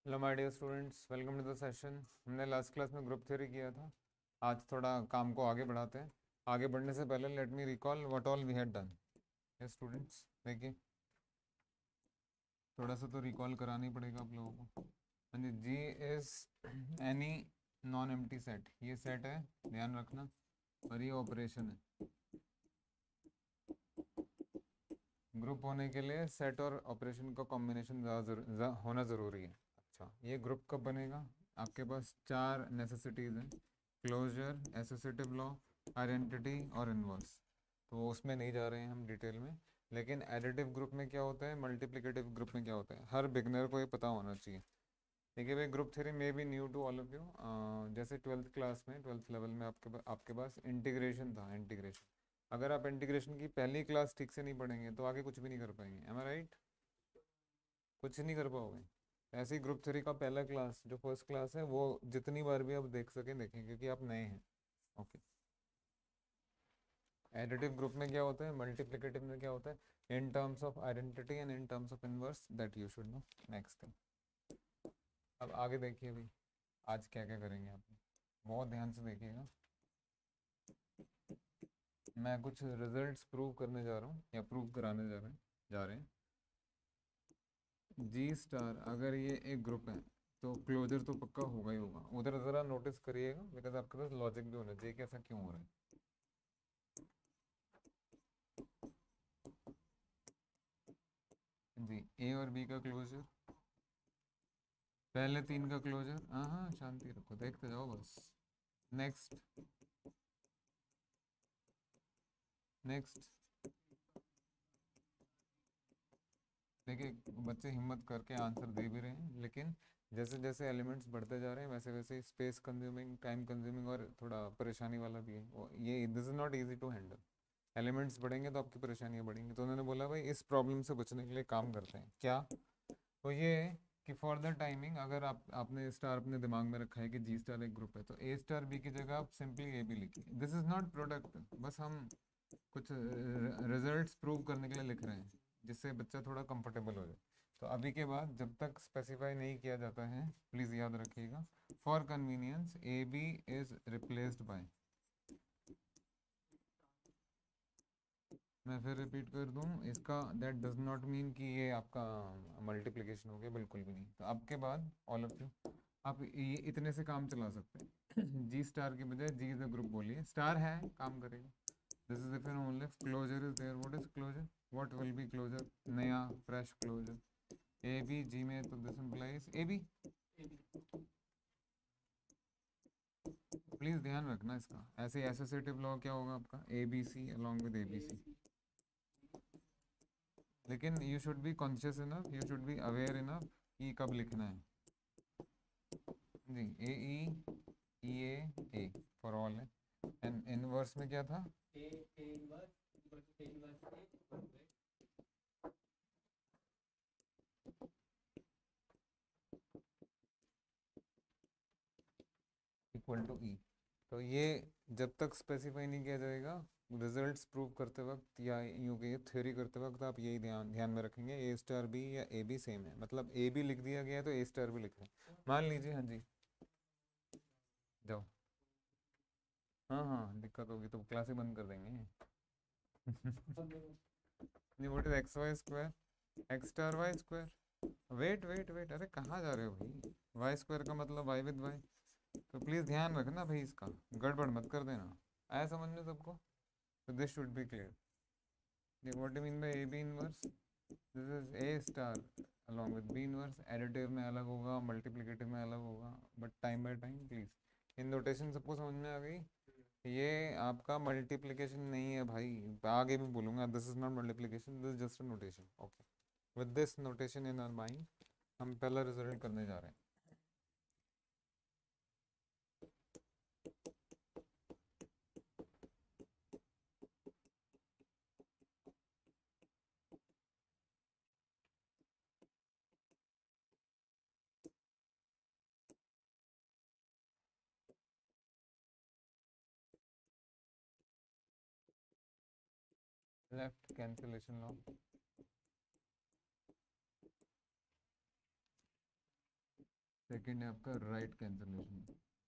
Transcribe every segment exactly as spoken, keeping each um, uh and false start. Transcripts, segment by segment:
Hello my dear students, welcome to the session. हमने last class में group theory किया था। आज थोड़ा काम को आगे बढ़ाते हैं। आगे बढ़ने से पहले let me recall what all we had done. Yes students, देखिए थोड़ा सा तो रिकॉल कराना ही पड़ेगा आप लोगों को। हाँ जी, G is any non empty set, ये सेट है, ध्यान रखना। और ये ऑपरेशन है। ग्रुप होने के लिए सेट और ऑपरेशन का कॉम्बिनेशन ज़्यादा होना ज़रूरी है। अच्छा, ये ग्रुप कब बनेगा? आपके पास चार नेसेसिटीज़ हैं: क्लोजर, एसोसिएटिव लॉ, आइडेंटिटी और इनवर्स। तो उसमें नहीं जा रहे हैं हम डिटेल में। लेकिन एडिटिव ग्रुप में क्या होता है, मल्टीप्लिकेटिव ग्रुप में क्या होता है, हर बिगनर को ये पता होना चाहिए। देखिए भाई, ग्रुप थ्योरी में भी new to all of you. जैसे ट्वेल्थ क्लास में, ट्वेल्थ लेवल में आपके पा- आपके पास इंटीग्रेशन था। इंटीग्रेशन, अगर आप इंटीग्रेशन की पहली क्लास ठीक से नहीं पढ़ेंगे तो आगे कुछ भी नहीं कर पाएंगे। Am I right? कुछ नहीं कर पाओगे। ऐसे ही ग्रुप थ्री का पहला क्लास, जो फर्स्ट क्लास है, वो जितनी बार भी आप देख सकें देखें, क्योंकि आप नए हैं। ओके। एडिटिव ग्रुप में क्या होता है, मल्टीप्लिकेटिव में क्या होता है, in terms of identity and in terms of inverse, that you should know. Next thing, अब आगे देखिए भाई, आज क्या क्या करेंगे आप, बहुत ध्यान से देखिएगा। मैं कुछ रिजल्ट्स प्रूव करने जा रहा हूँ, या प्रूव कराने जा रहे हैं जा रहे हैं जी स्टार अगर ये एक ग्रुप है तो क्लोजर तो पक्का होगा ही होगा। उधर ज़रा नोटिस करिएगा, बिकॉज आपके पास लॉजिक भी होना चाहिए कि ऐसा क्यों हो रहा है। जी, ए और बी का क्लोजर, पहले तीन का क्लोजर। हाँ हाँ, शांति रखो, देखते जाओ बस। Next, next. देखिए बच्चे हिम्मत करके आंसर दे भी रहे हैं, लेकिन जैसे जैसे एलिमेंट्स बढ़ते जा रहे हैं वैसे वैसे स्पेस कंज्यूमिंग, टाइम कंज्यूमिंग और थोड़ा परेशानी वाला भी है वो। ये this is not easy to handle. Elements बढ़ेंगे तो आपकी परेशानियाँ बढ़ेंगी। तो उन्होंने बोला भाई इस प्रॉब्लम से बचने के लिए काम करते हैं क्या। तो ये है कि फॉर द टाइमिंग, अगर आप आपने स्टार अपने दिमाग में रखा है कि जी स्टार एक ग्रुप है, तो ए स्टार बी की जगह आप सिंपली ए बी लिखिए। दिस इज नॉट प्रोडक्ट, बस हम कुछ रिजल्ट्स प्रूव करने के लिए लिख रहे हैं, जिससे बच्चा थोड़ा कंफर्टेबल हो जाए। तो अभी के बाद जब तक स्पेसिफाई नहीं किया जाता है, प्लीज़ याद रखिएगा, for convenience A B is replaced by. मैं फिर रिपीट कर दूं, इसका दैट डज नॉट मीन कि ये आपका मल्टीप्लिकेशन हो गया, बिल्कुल भी नहीं। तो अब के बाद ऑल ऑफ यू, आप ये इतने से काम चला सकते हैं। जी स्टार की बजाय जी इज अ ग्रुप बोलिए, स्टार है काम करेगा। This is if and only if closure is there. What is closure, what will be closure, नया fresh closure. A B G में, तो this implies A B. Please ध्यान रखना इसका। ऐसे एसोसिएटिव लॉ क्या होगा आपका, A B C along with A B C. लेकिन you should be conscious enough, you should be aware enough कि कब लिखना है। जी, A E E A A for all है। एंड इनवर्स में क्या था, इक्वल टू ई। तो ये जब तक स्पेसिफाई नहीं किया जाएगा, रिजल्ट्स प्रूव करते वक्त या यूँ कहिए थ्योरी करते वक्त, आप यही ध्यान ध्यान में रखेंगे, ए स्टार बी या ए बी सेम है। मतलब ए बी लिख दिया गया है तो ए स्टार भी लिख रहे हैं, मान लीजिए। हाँ जी, जाओ। हाँ हाँ, दिक्कत होगी तो क्लास ही बंद कर देंगे। नहीं, what is X Y square, X star Y square. Wait wait wait, अरे कहाँ जा रहे हो भाई, वाई स्क्वायर का मतलब वाई विद वाई। तो प्लीज़ ध्यान रखना भाई, इसका गड़बड़ मत कर देना। आया समझ में सबको? तो this should be clear. What do mean by A B inverse, this is A star along with B inverse. Additive में अलग होगा, मल्टीप्लिकेटिव में अलग होगा, but time by time please. इन नोटेशन सबको समझ में आ गई? ये आपका मल्टीप्लिकेशन नहीं है भाई, आगे भी बोलूंगा, this is not multiplication, this just a notation. Okay, with this notation in our mind, हम पहला रिजल्ट करने जा रहे हैं। लेफ्ट कैंसिलेशन लॉ, सेकंड है आपका राइट कैंसलेशन।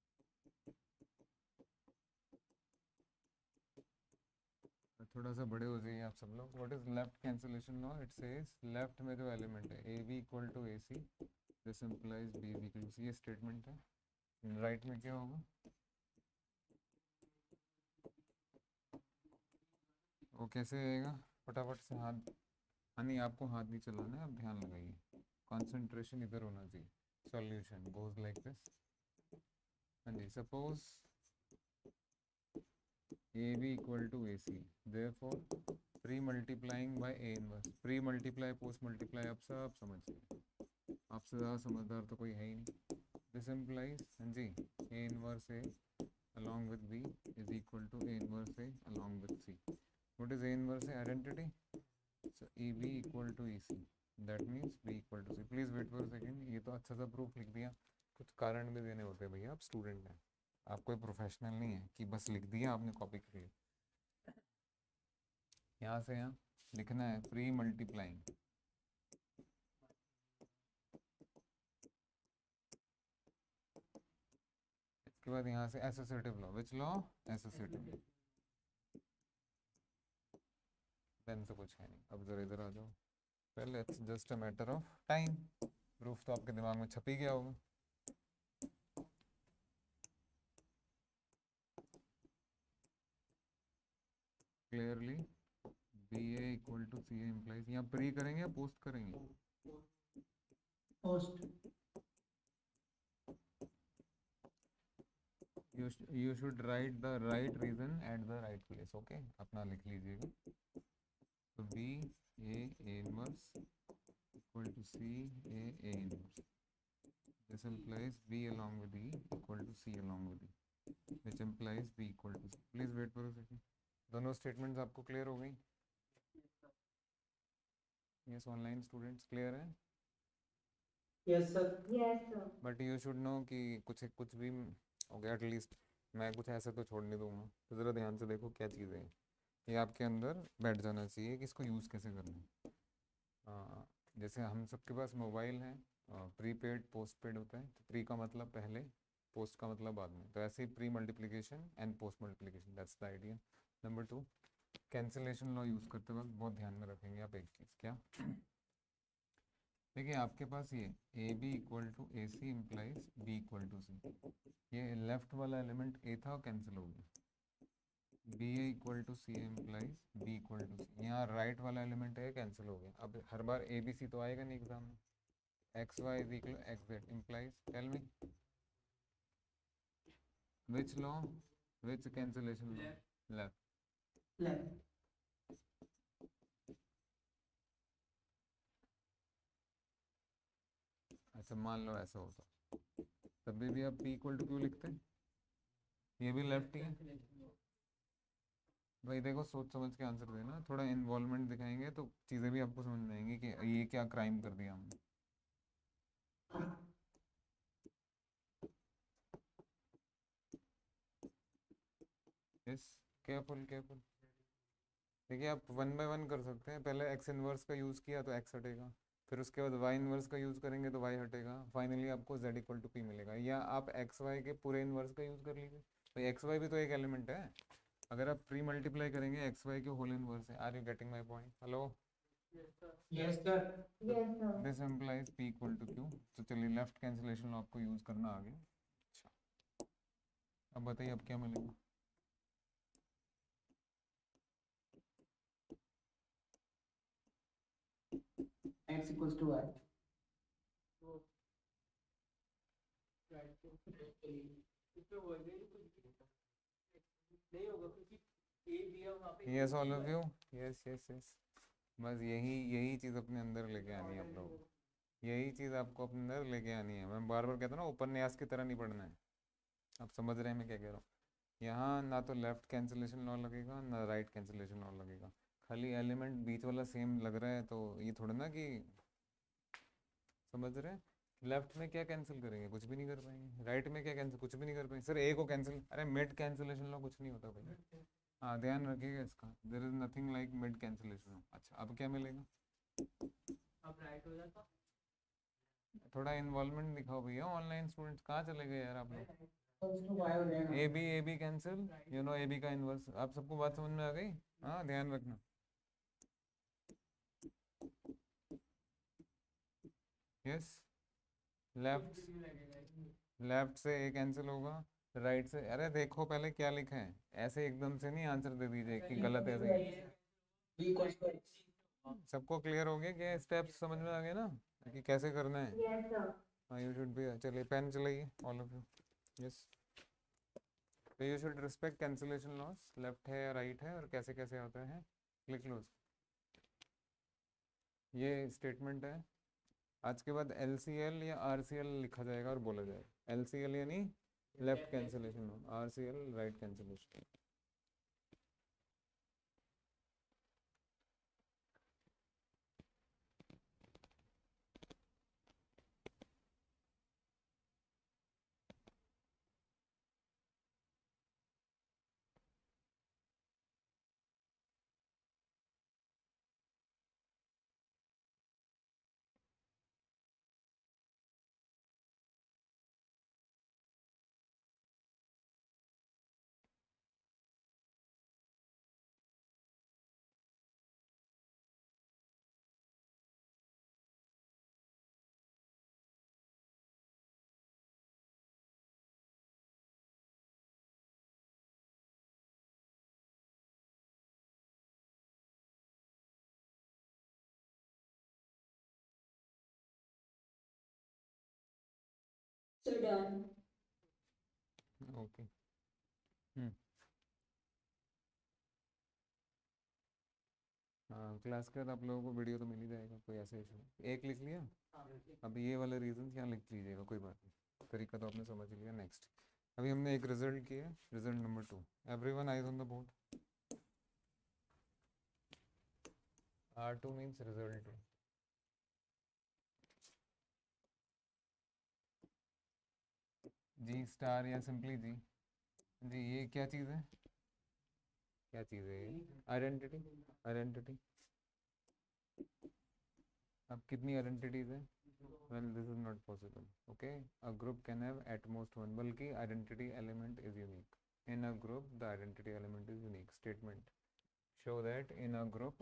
थोड़ा सा बड़े हो जाइए आप सब लोग। What is left cancellation law? It says left में जो एलिमेंट है A B equal to A C, this implies B B equal to C, ये स्टेटमेंट है। राइट में क्या होगा? वो कैसे आएगा? फटाफट से हाथ, हाँ नहीं आपको हाथ नहीं चलाना है, आप ध्यान लगाइए, कंसंट्रेशन इधर होना चाहिए। Solution goes like this. हाँ जी, suppose A B equal to A C, therefore pre multiplying by A inverse, pre multiply post multiply आप सब समझिए, आपसे ज़्यादा समझदार तो कोई है ही नहीं। दिस इम्प्लाइज, हाँ जी, A inverse A along with b is equal to a inverse a along with c. What is a inverse a? Identity. So eb equal to ec, that means b equal to c. Please wait for a second, ये तो अच्छा सा proof लिख दिया, कुछ कारण भी देने होते हैं भैया, आप स्टूडेंट हैं, आप कोई प्रोफेशनल नहीं है कि बस लिख दिया आपने कॉपी कर ली। यहाँ से यहाँ लिखना है प्री मल्टीप्लाइंग, इसके बाद यहाँ से associative law, which law? Associative. Then तो कुछ है नहीं। अब जरा इधर आ जाओ, पहले it's just a matter of time, proof तो आपके दिमाग में छप ही गया होगा। Clearly B A equal to C A implies, यहाँ प्री करेंगे या पोस्ट करेंगे? Post. you sh you should write the right reason at the right place, okay? अपना लिख लीजिएगा। तो b a a inverse equal to c a a inverse, this implies b along with e equal to c along with e, which implies b equal to c. Please wait for a second. दोनों statements आपको clear हो गई? Yes, online students clear है? Yes sir. Yes sir. But you should know कि कुछ कुछ भी हो गया, एटलीस्ट मैं कुछ ऐसे तो छोड़ नहीं दूंगा। तो ज़रा ध्यान से देखो क्या चीज़ें हैं, ये आपके अंदर बैठ जाना चाहिए कि इसको यूज़ कैसे करना है। आ, जैसे हम सबके पास मोबाइल है, प्रीपेड पोस्ट पेड होता है, तो प्री का मतलब पहले, पोस्ट का मतलब बाद में, तो ऐसे ही pre multiplication and post multiplication, that's the idea. Number two, cancellation law use करते वक्त बहुत ध्यान में रखेंगे आप एक चीज़, क्या? देखिए आपके पास ये A B equal to A C implies B equal to C, ये लेफ्ट वाला एलिमेंट ए था, कैंसिल हो गया। B A equal to C implies B equal to C, यहाँ राइट वाला एलिमेंट है, कैंसिल हो गया। अब हर बार ए बी सी तो आएगा नहीं एग्जाम में। X Y is equal X Z implies, tell me which law, which cancellation law? Left. Left. अच्छा मान लो ऐसा होता, तभी भी आप पी इक्वल टू क्यों लिखते हैं? ये भी लेफ्ट ही है भाई। देखो सोच समझ के आंसर देना, थोड़ा इन्वॉल्वमेंट दिखाएंगे तो चीज़ें भी आपको समझ में आएंगी कि ये क्या क्राइम कर दिया हमने। Yes, careful careful. देखिए आप वन बाय वन कर सकते हैं, पहले एक्स इनवर्स का यूज़ किया तो एक्स हटेगा, फिर उसके बाद वाई इनवर्स का यूज़ करेंगे तो वाई हटेगा, फाइनली आपको जेड इक्वल टू पी मिलेगा। या आप एक्स वाई के पूरे इनवर्स का यूज़ कर लीजिए, भाई एक्स वाई भी तो एक एलिमेंट है। अगर आप प्री मल्टीप्लाई करेंगे एक्स वाई के होल इनवर्स है। Are you getting my point? Hello? Yes sir. Yes sir. This implies P equal to Q. तो चलिए लेफ्ट कैंसिलेशन लॉ आपको यूज़ करना आ गया। अच्छा अब बताइए अब क्या मिलेगा? X equals to Y. Yes all of you, yes yes yes. बस यही यही चीज़ अपने अंदर लेके आनी है आप लोग, यही चीज़ आपको अपने अंदर लेके आनी है। मैं बार बार कहता हूँ ना, उपन्यास की तरह नहीं पढ़ना है। आप समझ रहे हैं मैं क्या कह रहा हूँ? यहाँ ना तो लेफ्ट कैंसिलेशन लॉ लगेगा ना राइट कैंसिलेशन लॉ लगेगा, खाली एलिमेंट बीच वाला सेम लग रहा है, तो ये थोड़ा ना कि समझ रहे हैं। लेफ्ट में क्या कैंसिल करेंगे? कुछ भी नहीं कर पाएंगे। राइट में क्या कैंसिल? कुछ भी नहीं कर पाएंगे। सर ए को कैंसिल, अरे मिड कैंसिलेशन लॉ कुछ नहीं होता भाई, हाँ ध्यान रखिएगा इसका, there is nothing like mid cancellation. अच्छा अब क्या मिलेगा? अब राइट हो जाता। थोड़ा इन्वॉल्वमेंट दिखाओ भैया, ऑनलाइन स्टूडेंट्स कहाँ चले गए यार आप लोग। equals to y हो जाएगा। A B A B cancel, you know A B का इनवर्स। आप सबको बात समझ में आ गई? हाँ ध्यान रखना। यस, लेफ्ट लेफ्ट से ए कैंसिल होगा, राइट से। अरे देखो पहले क्या लिखा है, ऐसे एकदम से नहीं आंसर दे दीजिए कि गलत है सही। b equals to x। सबको क्लियर हो गया कि स्टेप्स समझ में आ गए ना कि कैसे करना है? Yes, sir. हाँ यू शुड बी, चलिए पेन चलाइए ऑल ऑफ यू। यस, तो you should respect cancellation laws, left है या राइट है और कैसे कैसे आता है, लिख लो उसको। ये स्टेटमेंट है। आज के बाद एल सी एल या आर सी एल लिखा जाएगा और बोला जाएगा। एल सी एल यानी left cancellation, R C L right cancellation. So done. Okay. Hmm, हाँ क्लास के बाद आप लोगों को वीडियो तो मिल ही जाएगा, कोई ऐसा इशू। एक लिख लिया, अब ये वाले रीजन यहाँ लिख लीजिएगा, कोई बात नहीं, तरीका तो आपने समझ लिया। नेक्स्ट, अभी हमने एक रिजल्ट किया, result number two. Everyone eyes on the board. R two means result two. G star या सिंपली जी। जी ये क्या चीज़ है, क्या चीज़ है ये? Identity, identity. अब कितनी आइडेंटिटीज है? Well this is not possible. Okay, a group can have at most one, बल्कि identity element is unique. In a group the identity element is unique. Statement show that in a group,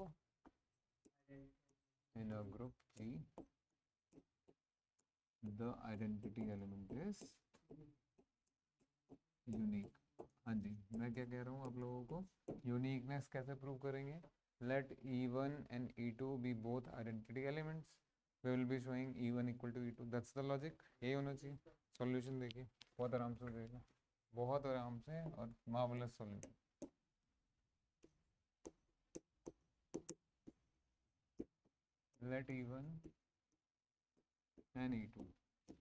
in a group G the identity element is unique। हाँ जी, मैं क्या कह रहा हूँ आप लोगों को, यूनिकनेस कैसे प्रूव करेंगे? Let E one and E two be both identity elements, we will be showing E one equal to E two. That's the logic, यही होना चाहिए। सॉल्यूशन देखिए, बहुत आराम से हो जाएगा, बहुत आराम से, और marvellous solution. Let E one and E two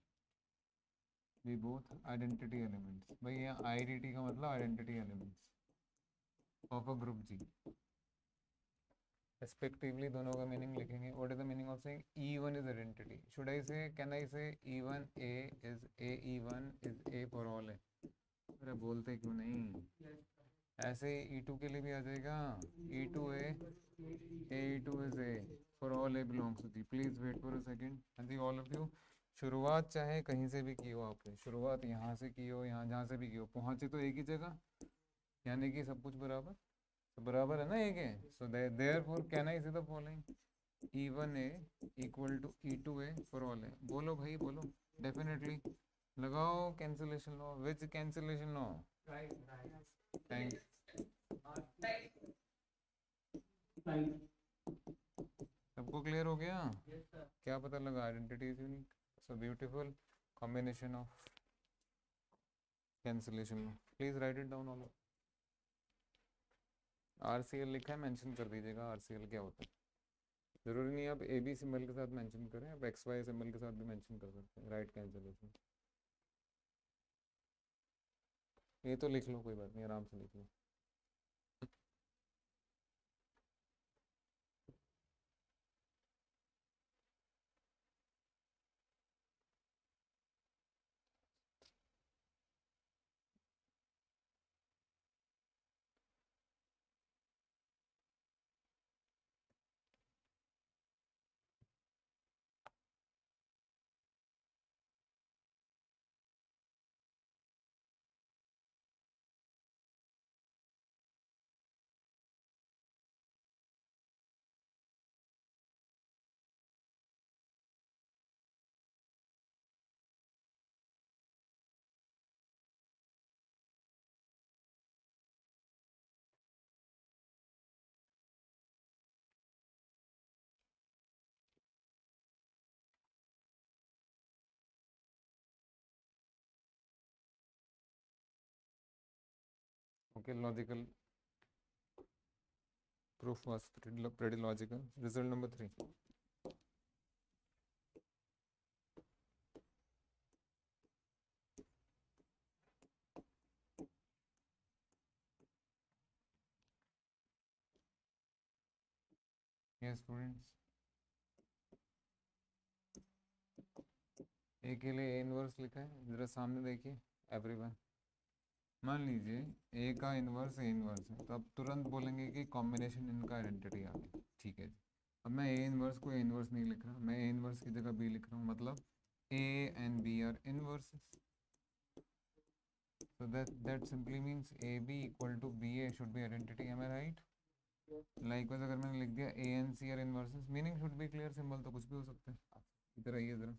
be both identity elements. भाई यहाँ आईडेंटिटी का मतलब identity elements of a group G. Respectively दोनों का मीनिंग लिखेंगे। What is the meaning of saying E one is identity? Should I say, can I say E one A is A, E one is A for all है? अरे बोलते क्यों नहीं? ऐसे ही ई to के लिए भी आ जाएगा, e two a, a e two is A for all a belongs to G. Please wait for a second. हाँ जी ऑल ऑफ यू, शुरुआत चाहे कहीं से भी की हो आपने, शुरुआत यहाँ से की हो, यहाँ जहाँ से भी की हो, पहुँचे तो एक ही जगह, यानी कि सब कुछ बराबर, तो बराबर है ना एक है। So therefore can I say the following, e one a equal to E two a for all a. बोलो भाई बोलो, डेफिनेटली लगाओ cancellation law. Which cancellation law? Thank. सबको क्लियर हो गया? क्या पता लगा? Identity is unique. So beautiful combination of cancellation law. Please write it down all. R C L लिखा है, मेंशन कर दीजिएगा आर सी एल क्या होता है। जरूरी नहीं आप ए बी सिंबल के साथ मेंशन करें, आप एक्स वाई सिंबल के साथ भी मेंशन कर सकते हैं। राइट कैंसिलेशन, ये तो लिख लो, कोई बात नहीं, आराम से लिख लो। Okay, logical proof was pretty, lo- pretty logical. Result number three. Yes, students. ए के लिए इनवर्स लिखा है, जरा सामने देखिए एवरीवन। मान लीजिए ए का इनवर्स ए इनवर्स है, तो अब तुरंत बोलेंगे कि कॉम्बिनेशन इनका आइडेंटिटी आ गई। ठीक है जी। अब मैं ए इनवर्स को ए इनवर्स नहीं लिख रहा, मैं ए इनवर्स की जगह बी लिख रहा हूँ, मतलब a and b are inverses. So that that simply means A B equal to B A should be identity. Am I right? Likewise अगर मैंने लिख दिया A and C are inverses, meaning should be clear, symbol तो कुछ भी हो सकता है। इधर आइए जरा,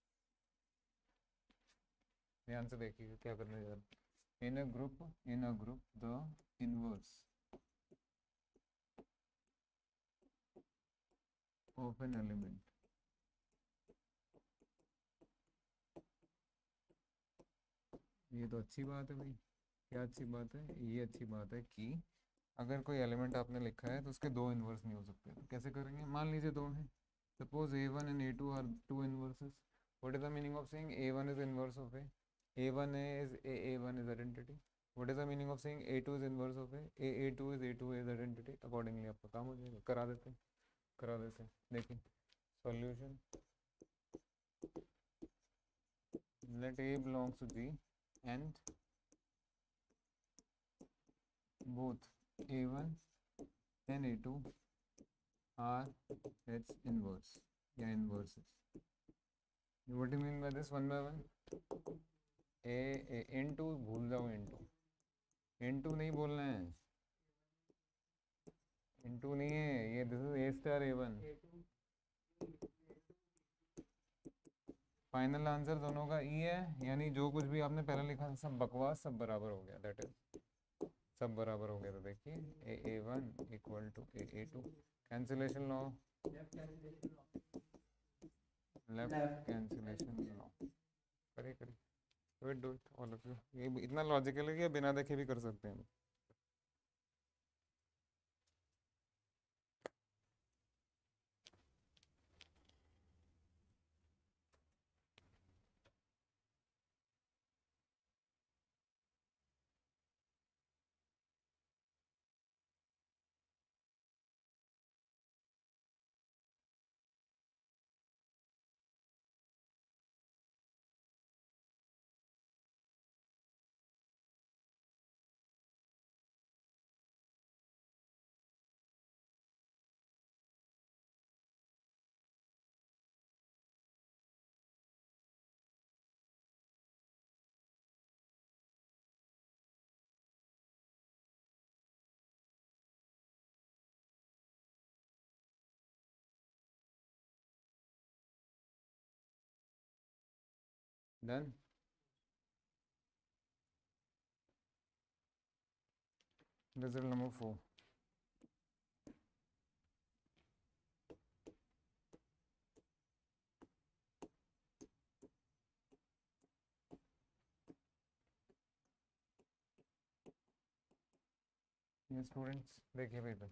ध्यान से देखिए क्या करने जा रहा है। In a group, in a group, the inverse of an element ये तो अच्छी बात है भाई। क्या अच्छी बात है? ये अच्छी बात है कि अगर कोई एलिमेंट आपने लिखा है तो उसके दो इन्वर्स नहीं हो सकते। तो कैसे करेंगे? मान लीजिए दो हैं, suppose a one and a two are two inverses. What is the meaning of saying a one is inverse of a? A one is a a one is identity. What is the meaning of saying a two is inverse of a? A a two is a two is identity. Accordingly आपका काम हो जाएगा। करा देते हैं, करा देते हैं। देखिए solution, let a belongs to G and both A one and A two are its inverse या inverses. What do you mean by this? One by one. A, A into भूल जाओ, into into नहीं बोलना है, into नहीं है ये, this is A star A one. Final answer दोनों का ई है, यानी जो कुछ भी आपने पहले लिखा था सब बकवास, सब बराबर हो गया। दैट इज सब बराबर हो गया। तो देखिए a a one equal to a a two, cancellation law, left cancellation law. करिए करिए, do it do it all of you. ये इतना लॉजिकल है कि बिना देखे भी कर सकते हैं। डन। Result number four. ये स्टूडेंट्स देखिए पेपर,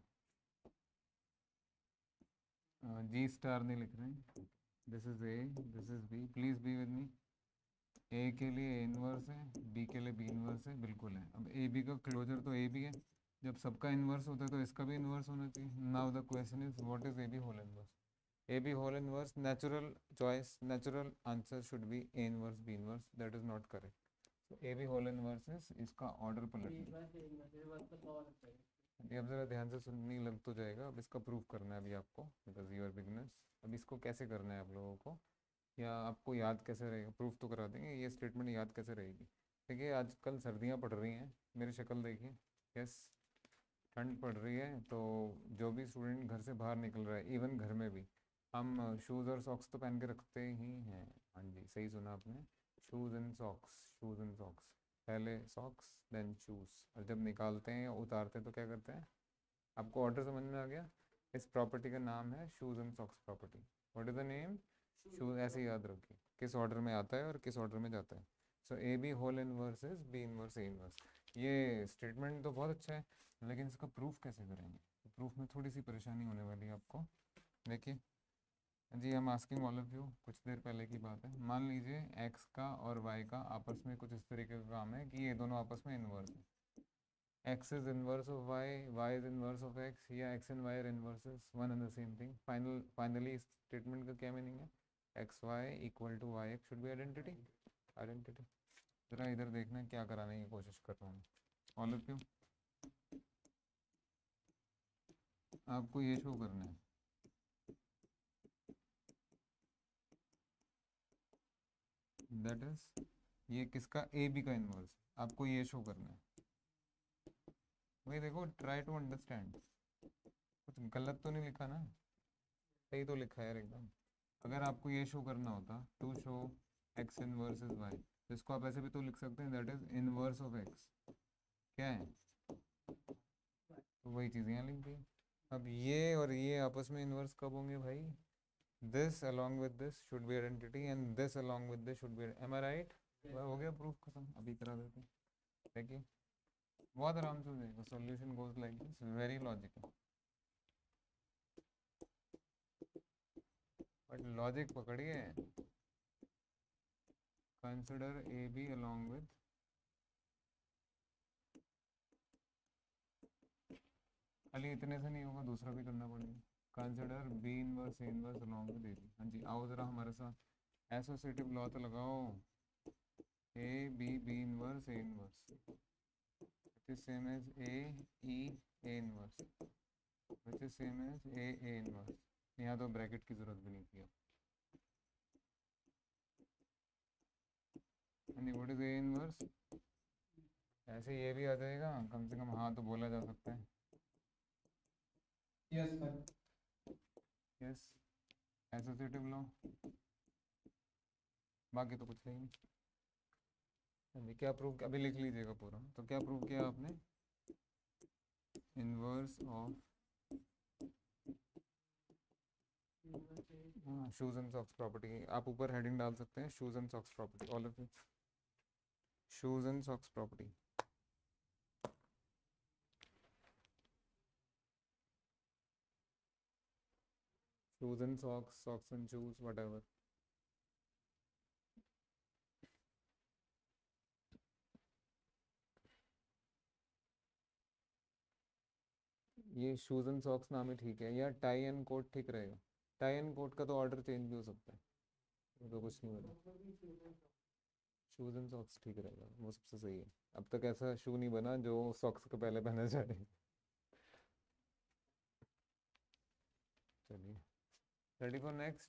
जी स्टार नहीं लिख रहे हैं। This is a, this is b, please be with me. A के लिए ए इनवर्स है, बी के लिए बी इनवर्स है, बिल्कुल है। अब ए बी का क्लोजर तो ए बी है, जब सबका इनवर्स होता है तो इसका भी इनवर्स होना चाहिए। Now the question is what is a b whole inverse? A b whole inverse, natural choice, natural answer should be a inverse b inverse. That is not correct. तो a b whole inverse is, इसका order पलट। अभी अब ज़रा ध्यान से सुनने लग तो जाएगा। अब इसका प्रूफ करना है अभी आपको, बिकॉज यू आर बिगनर्स। अब इसको कैसे करना है आप लोगों को, या आपको याद कैसे रहेगा? प्रूफ तो करा देंगे, ये स्टेटमेंट याद कैसे रहेगी? देखिए आजकल सर्दियाँ पड़ रही हैं, मेरी शक्ल देखिए। यस, ठंड पड़ रही है, तो जो भी स्टूडेंट घर से बाहर निकल रहा है, इवन घर में भी हम शूज़ और सॉक्स तो पहन के रखते ही हैं। हाँ जी, सही सुना आपने, shoes and socks, shoes and socks. पहले सॉक्स देन शूज़, और जब निकालते हैं या उतारते हैं तो क्या करते हैं? आपको ऑर्डर समझ में आ गया? इस प्रॉपर्टी का नाम है shoes and socks property. What is the name? Shoes. ऐसे याद रखिए किस ऑर्डर में आता है और किस ऑर्डर में जाता है। So a b whole inverse is b inverse a inverse. ये स्टेटमेंट तो बहुत अच्छा है, लेकिन इसका प्रूफ कैसे करेंगे? तो प्रूफ में थोड़ी सी परेशानी होने वाली है आपको। देखिए जी, हम आस्किंग ऑल ऑफ यू, कुछ देर पहले की बात है, मान लीजिए एक्स का और वाई का आपस में कुछ इस तरीके का काम है कि ये दोनों आपस में इन्वर्स है। x is inverse of y, y is inverse of x, या x and y are inverses, one and the same thing. Final finally इस स्टेटमेंट का क्या मीनिंग है? X y equal to y x should be identity. Identity ज़रा इधर देखना क्या कराने की कोशिश कर रहा हूँ ऑल ऑफ यू। आपको ये शो करना है, दैट इज ये किसका, ए बी का इन्वर्स, आपको ये शो करना है। भाई देखो, ट्राई टू अंडरस्टैंड, कुछ गलत तो नहीं लिखा ना, सही तो लिखा है यार एकदम। अगर आपको ये शो करना होता to show x inverse is y, तो इसको आप ऐसे भी तो लिख सकते हैं, that is inverse of x क्या है, तो वही चीज़ यहाँ लिख दी। अब ये और ये आपस में इनवर्स कब होंगे भाई? This along with this should be identity and this along with this should be, am I right? हो गया प्रूफ खत्म, अभी करा देते हैं। देखिए बहुत आराम से हो जाएगा, solution goes like this, very logical, but logic पकड़िए। Consider a b along with, खाली इतने से नहीं होगा, दूसरा भी करना पड़ेगा। Consider b inverse a inverse along with A b. हाँ जी, आओ ज़रा हमारे साथ एसोसिएटिव लॉ तो लगाओ, a b b inverse a inverse which is same as a e a inverse which is same as a a inverse। यहाँ तो ब्रैकेट की ज़रूरत भी नहीं थी। अब व्हाट इज ए इनवर्स, ऐसे ये भी आ जाएगा कम से कम, हाँ तो बोला जा सकता है। Yes sir. Yes, associative law, बाकी तो कुछ नहीं। अभी क्या प्रूव, अभी लिख लीजिएगा पूरा, तो क्या प्रूव किया आपने? इनवर्स ऑफ, हाँ, शूज एंड सॉक्स प्रॉपर्टी, आप ऊपर हेडिंग डाल सकते हैं, shoes and socks property, all of you, shoes and socks property. Shoes and socks, socks and shoes, whatever. ये शूज एंड सॉक्स नाम ही ठीक है, या टाई एंड कोट ठीक रहेगा? टाई एंड कोट का तो ऑर्डर चेंज भी हो सकता है, वो तो कुछ नहीं होता। शूज एंड सॉक्स ठीक रहेगा, वो सबसे सही है। अब तक ऐसा शू नहीं बना जो सॉक्स के पहले पहना जाए। चलिए, रेडी फॉर नेक्स्ट।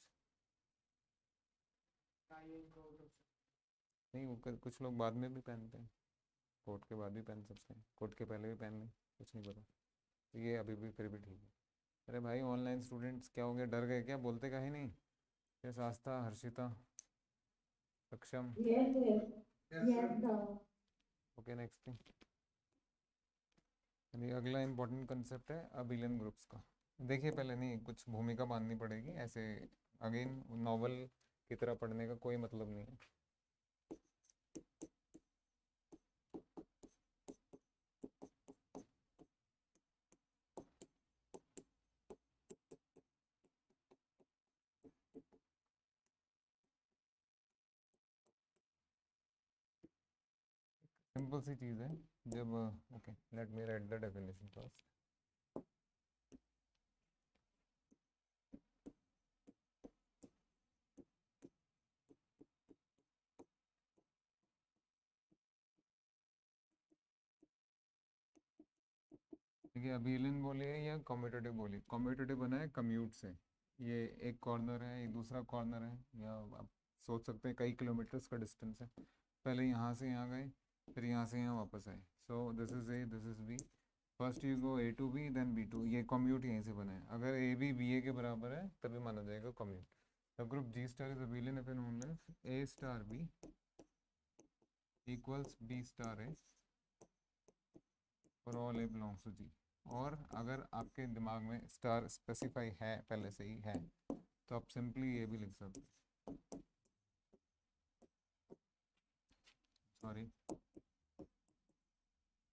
नहीं, वो क- कुछ लोग बाद में भी पहनते हैं, कोट के बाद भी पहन सकते हैं, कोट के पहले भी पहन लें, कुछ नहीं पता, तो ये अभी भी फिर भी ठीक है। अरे भाई ऑनलाइन स्टूडेंट्स क्या हो गया, डर गए क्या, बोलते काहे नहीं? जैसे आस्था, Harshita, Saksham, Yes, yes. Yes Yes, sir. sir. Okay next thing. यानी अगला इम्पोर्टेंट कंसेप्ट है अबिलियन ग्रुप्स का। देखिए पहले, नहीं कुछ भूमिका बांधनी पड़ेगी ऐसे, अगेन नॉवल की तरह पढ़ने का कोई मतलब नहीं है। सिंपल सी चीज़ है, जब, okay let me write the definition first. देखिए अबिलियन बोलिए या कम्यूटेटिव बोलिए, कम्यूटेटिव बना है कम्यूट से, ये एक कॉर्नर है, एक दूसरा कॉर्नर है, या आप सोच सकते हैं कई किलोमीटर्स का डिस्टेंस है, पहले यहाँ से यहाँ गए, फिर यहाँ से यहाँ वापस आए, so this is a this is b, first you go a to b then b to, ये कम्यूट यहीं से बना है। अगर ए बी बी ए के बराबर है तभी माना जाएगा commute. The group G star is abelian if and only if a star b equals b star a for all a belongs to G. और अगर आपके दिमाग में स्टार स्पेसिफाई है, पहले से ही है, तो आप सिंपली ये भी लिख सकते हैं, सॉरी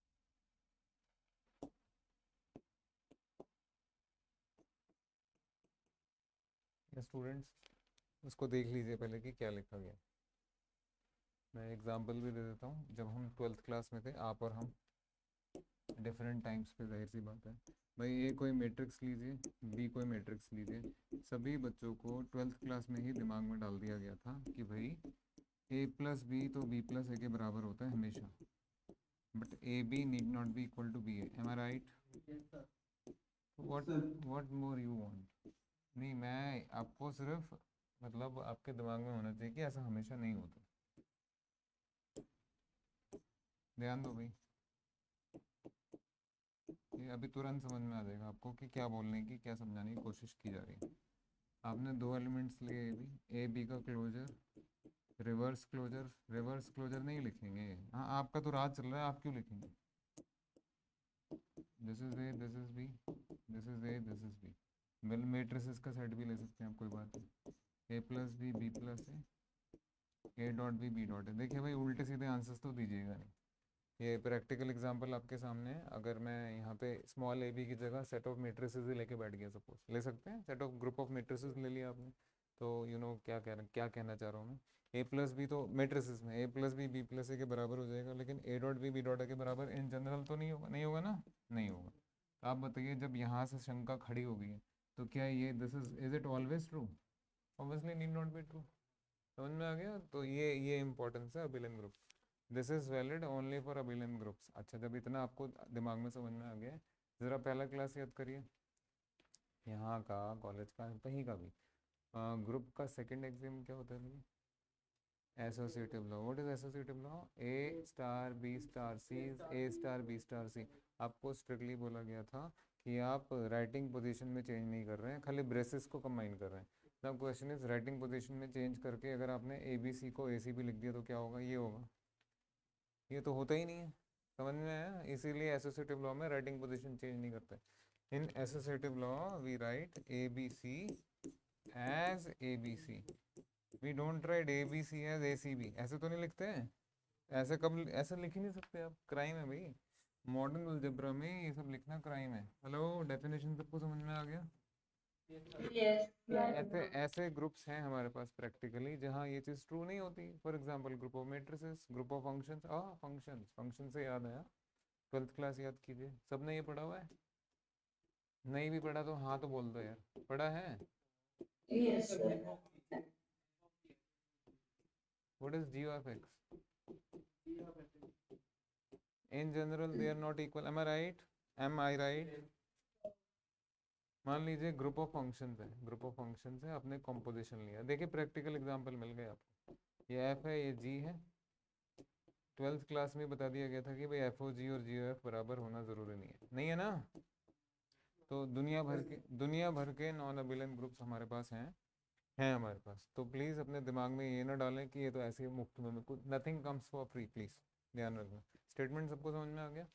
या स्टूडेंट्स उसको देख लीजिए पहले कि क्या लिखा गया। मैं एग्जांपल भी दे देता हूँ। जब हम ट्वेल्थ क्लास में थे, आप और हम डिफरेंट टाइम्स पे, जाहिर सी बात है भाई, ए कोई मैट्रिक्स लीजिए, बी कोई मैट्रिक्स लीजिए, सभी बच्चों को ट्वेल्थ क्लास में ही दिमाग में डाल दिया गया था कि भाई ए प्लस बी तो बी प्लस ए के बराबर होता है हमेशा, but a b need not be equal to b a. Am I right? What what more you want? नहीं, मैं आपको सिर्फ मतलब आपके दिमाग में होना चाहिए कि ऐसा हमेशा नहीं होता। ध्यान दो भाई, ये अभी तुरंत समझ में आ जाएगा आपको कि क्या बोलने की, क्या समझाने की कोशिश की जा रही है। आपने दो एलिमेंट्स लिए ए बी, ए बी का closure, reverse closure, reverse closure नहीं लिखेंगे। हाँ, आपका तो राज चल रहा है, आप क्यों लिखेंगे? This is a, this is b, this is a, this is b. Well matrices का सेट भी ले सकते हैं आप, कोई बात नहीं। A plus b, b plus a, a dot b, b dot a. देखिए भाई, उल्टे सीधे आंसर्स तो दीजिएगा नहीं। ये प्रैक्टिकल एग्जांपल आपके सामने है। अगर मैं यहाँ पे स्मॉल ए बी की जगह सेट ऑफ मैट्रिसेस ही लेके बैठ गया, सपोज ले सकते हैं, set of group of matrices ले लिया आपने, तो यू नो क्या कह रहे क्या कहना चाह रहा हूँ मैं। ए प्लस बी तो मैट्रिसेस में a plus b, b plus a के बराबर हो जाएगा, लेकिन a dot b, b dot a के बराबर इन जनरल तो नहीं होगा, नहीं होगा ना, नहीं होगा। तो आप बताइए, जब यहाँ से शंका खड़ी हो गई है, तो क्या ये this is is it always true? Obviously need not be true. समझ में आ गया? तो ये ये इंपॉर्टेंस है abelian group. This is valid only for abelian groups. अच्छा, जब इतना आपको दिमाग में समझ में आ गया, ज़रा पहला क्लास याद करिए, यहाँ का, कॉलेज का, कहीं का भी। ग्रुप का सेकंड एग्जाम क्या होता है भाई? Associative law. What is associative law? A star b star c, a star b star c. आपको स्ट्रिक्टली बोला गया था कि आप राइटिंग पोजीशन में चेंज नहीं कर रहे हैं, खाली ब्रेसेस को कंबाइन कर रहे हैं। Now question is, writing position में चेंज करके अगर आपने ए बी सी को ए सी भी लिख दिया तो क्या होगा? ये होगा। ये तो होता ही नहीं है। समझ में आया? इसीलिए एसोसिएटिव लॉ में राइटिंग पोजीशन चेंज नहीं करते। In associative law we write a B c as a B c, we don't write a B c as a c b. ऐसे तो नहीं लिखते हैं? ऐसे कब, ऐसे लिख ही नहीं सकते आप, क्राइम है भाई। मॉडर्न अलजेब्रा में ये सब लिखना क्राइम है। हेलो, डेफिनेशन सबको समझ में आ गया? Yes. ऐसे ऐसे ग्रुप्स हैं हमारे पास प्रैक्टिकली जहाँ ये चीज़ ट्रू नहीं होती। For example group of matrices, group of functions. आ फंक्शंस, फंक्शन से याद आया, ट्वेल्थ क्लास याद कीजिए, सबने ये पढ़ा हुआ है? नहीं भी पढ़ा तो हाँ तो बोल दो यार, पढ़ा है? Yes. What is g of x? In general they are not equal. Am I right? Am I right? मान लीजिए ग्रुप ऑफ फंक्शंस है, ग्रुप ऑफ फंक्शंस है, आपने कॉम्पोजिशन लिया, देखिए प्रैक्टिकल एग्जांपल मिल गए आपको। ये एफ है, ये जी है। ट्वेल्थ क्लास में बता दिया गया था कि भाई एफ ओ जी और जी ओ एफ बराबर होना ज़रूरी नहीं है, नहीं है ना? तो दुनिया भर के दुनिया भर के नॉन अबिलियन ग्रुप्स हमारे पास हैं हैं हमारे पास। तो प्लीज़ अपने दिमाग में ये ना डालें कि ये तो ऐसे ही मुफ्त में, कुछ nothing comes for free, please ध्यान रखना। स्टेटमेंट सबको समझ में आ गया?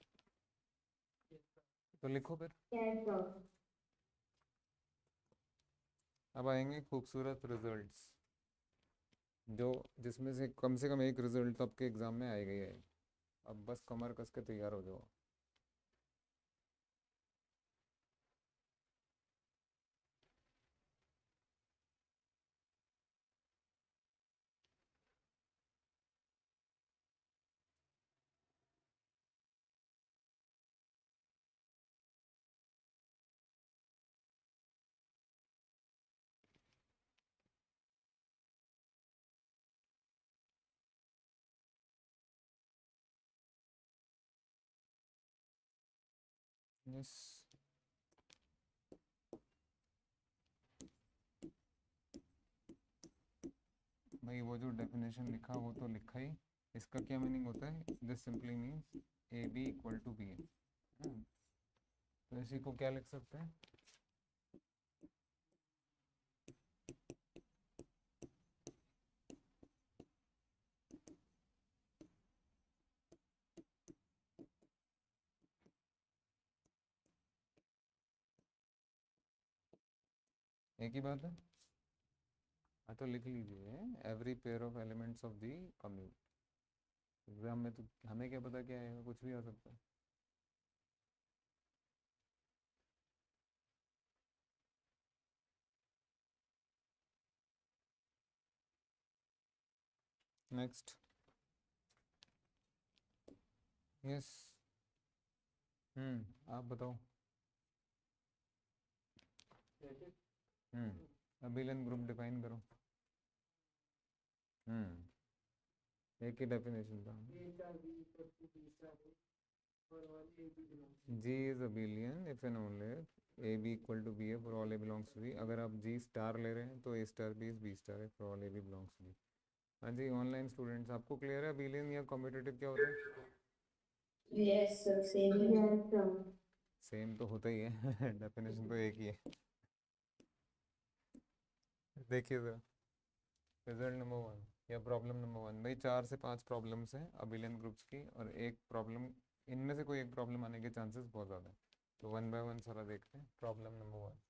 तो लिखो फिर। Yes, sir. अब आएंगे खूबसूरत रिजल्ट्स, जो जिसमें से कम से कम एक रिजल्ट तो आपके एग्ज़ाम में आएगा ही आएगा। अब बस कमर कस के तैयार हो जाओ। यस, भाई वो जो डेफिनेशन लिखा वो तो लिखा ही। इसका क्या मीनिंग होता है? This simply means a B equal to b a. तो इसी को क्या लिख सकते हैं? एक ही बात है। हाँ तो लिख लीजिए, every pair of elements of the commute. Exam में तो हमें क्या पता क्या आएगा, कुछ भी आ सकता है। नेक्स्ट। यस। हम्म आप बताओ। हम्म अबिलियन ग्रुप डिफाइन करो। हम्म एक ही डेफिनेशन था। G is abelian if and only if A B equal to B A for all A belongs to B। अगर आप G स्टार ले रहे हैं तो A star B is B star है for all A B belongs to B। हाँ जी online students आपको क्लियर है अबिलियन या कॉम्पिटिटिव क्या होता है? Yes, sir. Same. Yes, sir. Same तो होता ही है डेफिनेशन तो एक ही है। देखिए सर रिजल्ट नंबर वन या प्रॉब्लम नंबर वन। भाई चार से पांच प्रॉब्लम्स हैं अबिलियन ग्रुप्स की और एक प्रॉब्लम, इनमें से कोई एक प्रॉब्लम आने के चांसेस बहुत ज़्यादा है। तो वन बाय वन सारा देखते हैं। Problem number one.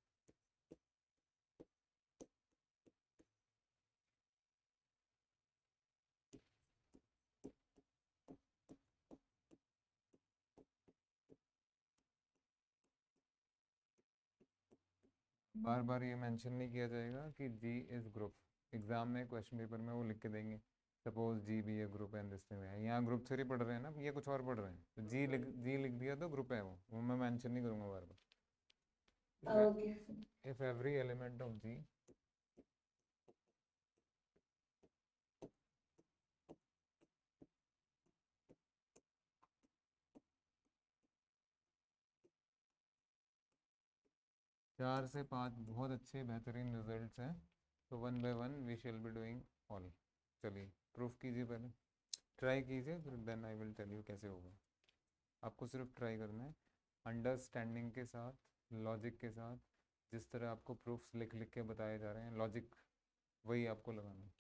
बार बार ये मेंशन नहीं किया जाएगा कि जी इज ग्रुप। एग्जाम में क्वेश्चन पेपर में वो लिख के देंगे suppose G be a group and this thing है। यहाँ ग्रुप थ्योरी पढ़ रहे हैं ना, ये कुछ और पढ़ रहे हैं तो जी लिख जी लिख दिया तो ग्रुप है वो वो मैं मेंशन नहीं करूँगा बार बार। Okay. If every element of G चार से पाँच बहुत अच्छे बेहतरीन रिजल्ट्स हैं। तो one by one we shall be doing all. चलिए प्रूफ कीजिए, पहले ट्राई कीजिए फिर then I will tell you कैसे होगा। आपको सिर्फ ट्राई करना है अंडरस्टैंडिंग के साथ, लॉजिक के साथ। जिस तरह आपको प्रूफ्स लिख लिख के बताए जा रहे हैं लॉजिक वही आपको लगाना है।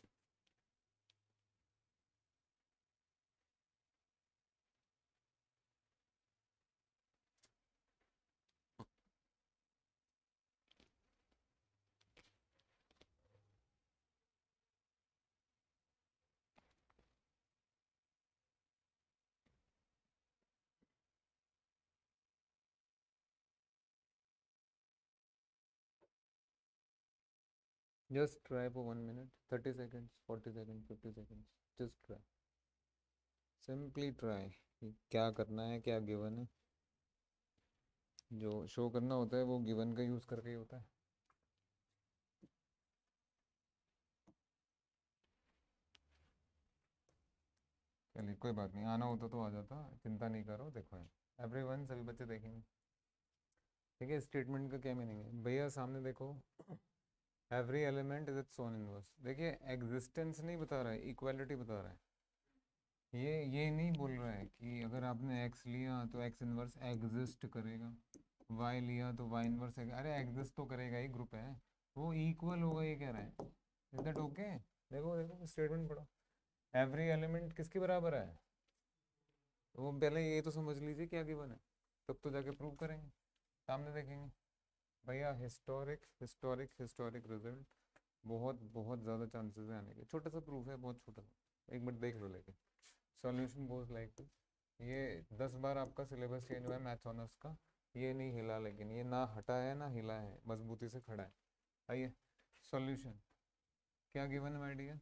Just try for one minute, thirty seconds, forty seconds, fifty seconds. Just try. Simply try. क्या करना है, क्या गिवन है। जो शो करना होता है वो गिवन का यूज़ करके ही होता है। चलिए कोई बात नहीं, आना होता तो आ जाता, चिंता नहीं करो। देखो एवरी वन सभी बच्चे देखेंगे। ठीक है, स्टेटमेंट का क्या मीनिंग है भैया सामने देखो। Every element is its own inverse. देखिए एग्जिस्टेंस नहीं बता रहा है, इक्वालिटी बता रहा है। ये ये नहीं बोल रहा है कि अगर आपने एक्स लिया तो एक्स इनवर्स एग्जिस्ट करेगा, वाई लिया तो वाई इनवर्स। अरे एग्जिस्ट तो करेगा ही, ग्रुप है वो, इक्वल होगा ये कह रहा है। Is that okay? देखो देखो स्टेटमेंट पढ़ो। एवरी एलिमेंट किसके बराबर है? तो वो पहले ये तो समझ लीजिए क्या गिवन है, तब तो जाके प्रूव करेंगे, सामने देखेंगे। भैया हिस्टोरिक हिस्टोरिक हिस्टोरिक रिजल्ट बहुत बहुत ज़्यादा चांसेस है आने के। छोटा सा प्रूफ है, बहुत छोटा सा, एक मिनट देख लो। लेके सॉल्यूशन गोज लाइक ये दस बार आपका सिलेबस चेंज हुआ है मैथ्स ऑनर्स का, ये नहीं हिला, लेकिन ये ना हटा है ना हिला है, मजबूती से खड़ा है। आइए सॉल्यूशन क्या गिवन है my dear?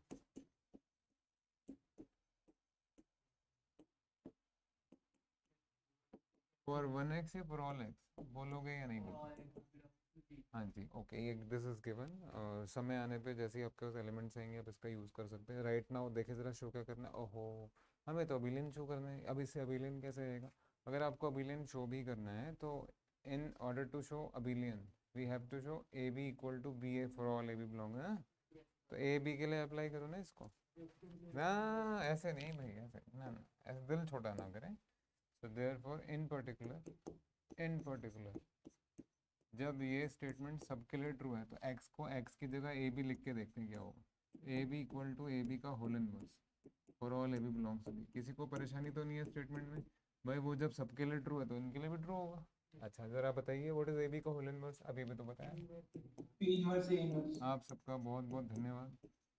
For one x या फॉर ऑल एक्स बोलोगे या नहीं बोलोगे? हाँ जी ओके, ये दिस इज गिवन। समय आने पे जैसे ही आपके पास एलिमेंट्स आएंगे आप इसका यूज़ कर सकते हैं। राइट नाउ देखे ज़रा शो क्या करना है। ओहो हमें तो अबिलियन शो करना है, अब इससे अबिलियन कैसे आएगा? अगर आपको अबिलियन शो भी करना है तो in order to show abelian we have to show a B equal to b a for all a b belong है। तो ए बी के लिए अप्लाई करो ना इसको। ना ऐसे नहीं भाई, ऐसे ना ना ऐसे दिल छोटा ना करें। so therefore in particular in particular जब ये स्टेटमेंट सबके लिए ट्रू है तो x को x की जगह ए बी लिख के देखते हैं क्या होगा। A B equal to a B का whole inverse for all a b belongs to b. किसी को परेशानी तो नहीं है स्टेटमेंट में? भाई वो जब सबके लिए ट्रू है तो इनके लिए भी ट्रू होगा। अच्छा जरा बताइए व्हाट इज ए बी का होल इनवर्स? अभी भी तो बताया। P inverse A inverse. आप सबका बहुत बहुत धन्यवाद।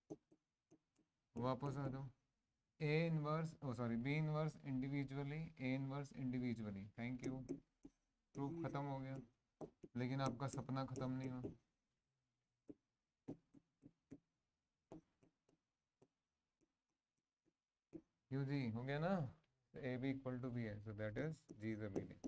वापस आ जाओ। A inverse oh sorry b inverse individually, a inverse individually. Thank you, proof खत्म हो गया, लेकिन आपका सपना खत्म नहीं हुआ। क्यू जी हो गया ना, a B equal to b है, so that is G is abelian.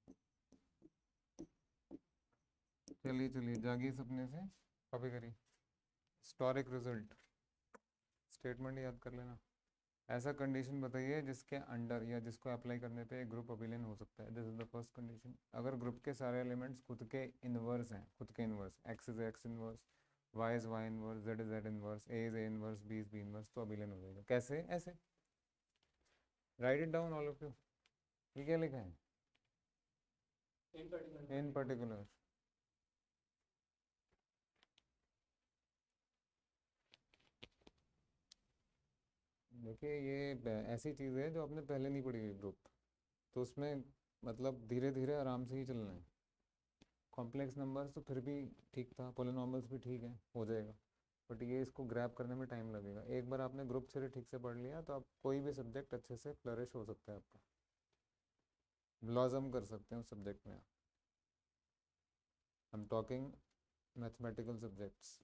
चलिए चलिए जागिए सपने से, कॉपी करिए। हिस्टोरिक रिजल्ट स्टेटमेंट याद कर लेना। ऐसा कंडीशन बताइए जिसके अंडर या जिसको अप्लाई करने पे ग्रुप अबिलियन हो सकता है। This is the first condition. अगर ग्रुप के सारे एलिमेंट्स खुद के इनवर्स हैं, खुद के inverse, x is x inverse, y is y inverse, z is z inverse, a is a inverse, b is b inverse, तो अबिलियन हो जाएगा। कैसे? ऐसे write it down all of you. ये क्या लिखा है? In particular. देखिए ये ऐसी चीज़ है जो आपने पहले नहीं पढ़ी हुई ग्रुप, तो उसमें मतलब धीरे धीरे आराम से ही चलना है। कॉम्प्लेक्स नंबर्स तो फिर भी ठीक था, पोलिनॉमियल्स भी ठीक है, हो जाएगा, बट ये इसको ग्रैब करने में टाइम लगेगा। एक बार आपने ग्रुप थ्योरी ठीक से पढ़ लिया तो आप कोई भी सब्जेक्ट अच्छे से फ्लरिश हो सकता है आपका, ब्लॉसम कर सकते हैं उस सब्जेक्ट में आप। I am talking mathematical subjects.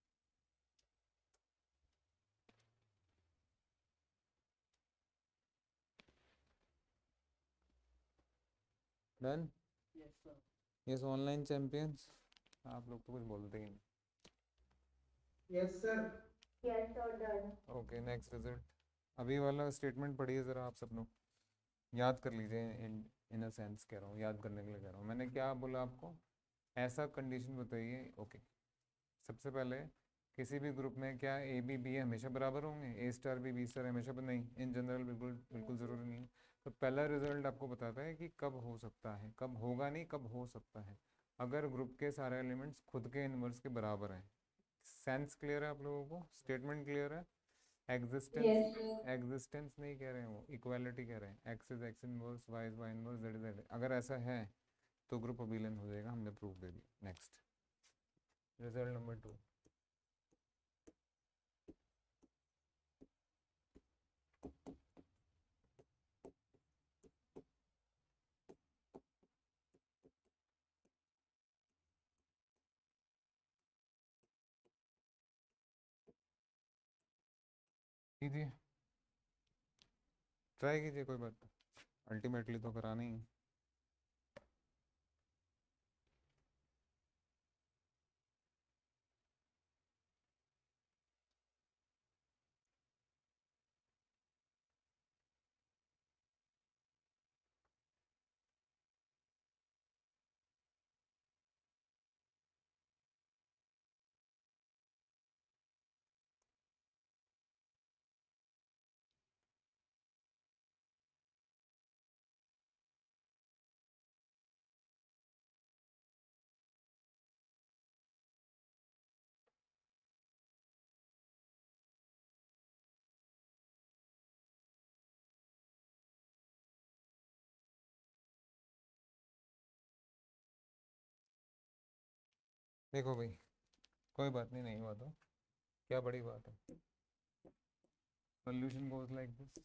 Done? Yes online champions, आप लोग तो कुछ बोलते ही नहीं। Yes, sir. Yes, sir, done. Okay next result. अभी वाला स्टेटमेंट पढ़िए ज़रा आप सब लोग, याद कर लीजिए। इन इन अ सेंस कह रहा हूँ, याद करने के लिए कह रहा हूँ। मैंने क्या बोला आपको? ऐसा कंडीशन बताइए। ओके सबसे पहले किसी भी ग्रुप में क्या ए बी बी हमेशा बराबर होंगे? A star b b star हमेशा पर नहीं, इन जनरल बिल्कुल बिल्कुल ज़रूरी नहीं है। तो पहला रिजल्ट आपको बताता है कि कब हो सकता है, कब होगा नहीं, कब हो सकता है, अगर ग्रुप के सारे एलिमेंट्स खुद के इनवर्स के बराबर हैं। सेंस क्लियर है आप लोगों को? स्टेटमेंट क्लियर है? Existence, Yes, sir. एग्जिस्टेंस नहीं कह रहे हैं वो, इक्वालिटी कह रहे हैं। X is x inverse, y is y inverse, z is z. अगर ऐसा है तो ग्रुप अबिलियन हो जाएगा, हमने प्रूफ दे दिया। Next result number two. कीजिए, ट्राई कीजिए, कोई बात नहीं, अल्टीमेटली तो कराना ही है। देखो भाई, कोई बात नहीं, नहीं हुआ तो क्या बड़ी बात है। Solution goes like this.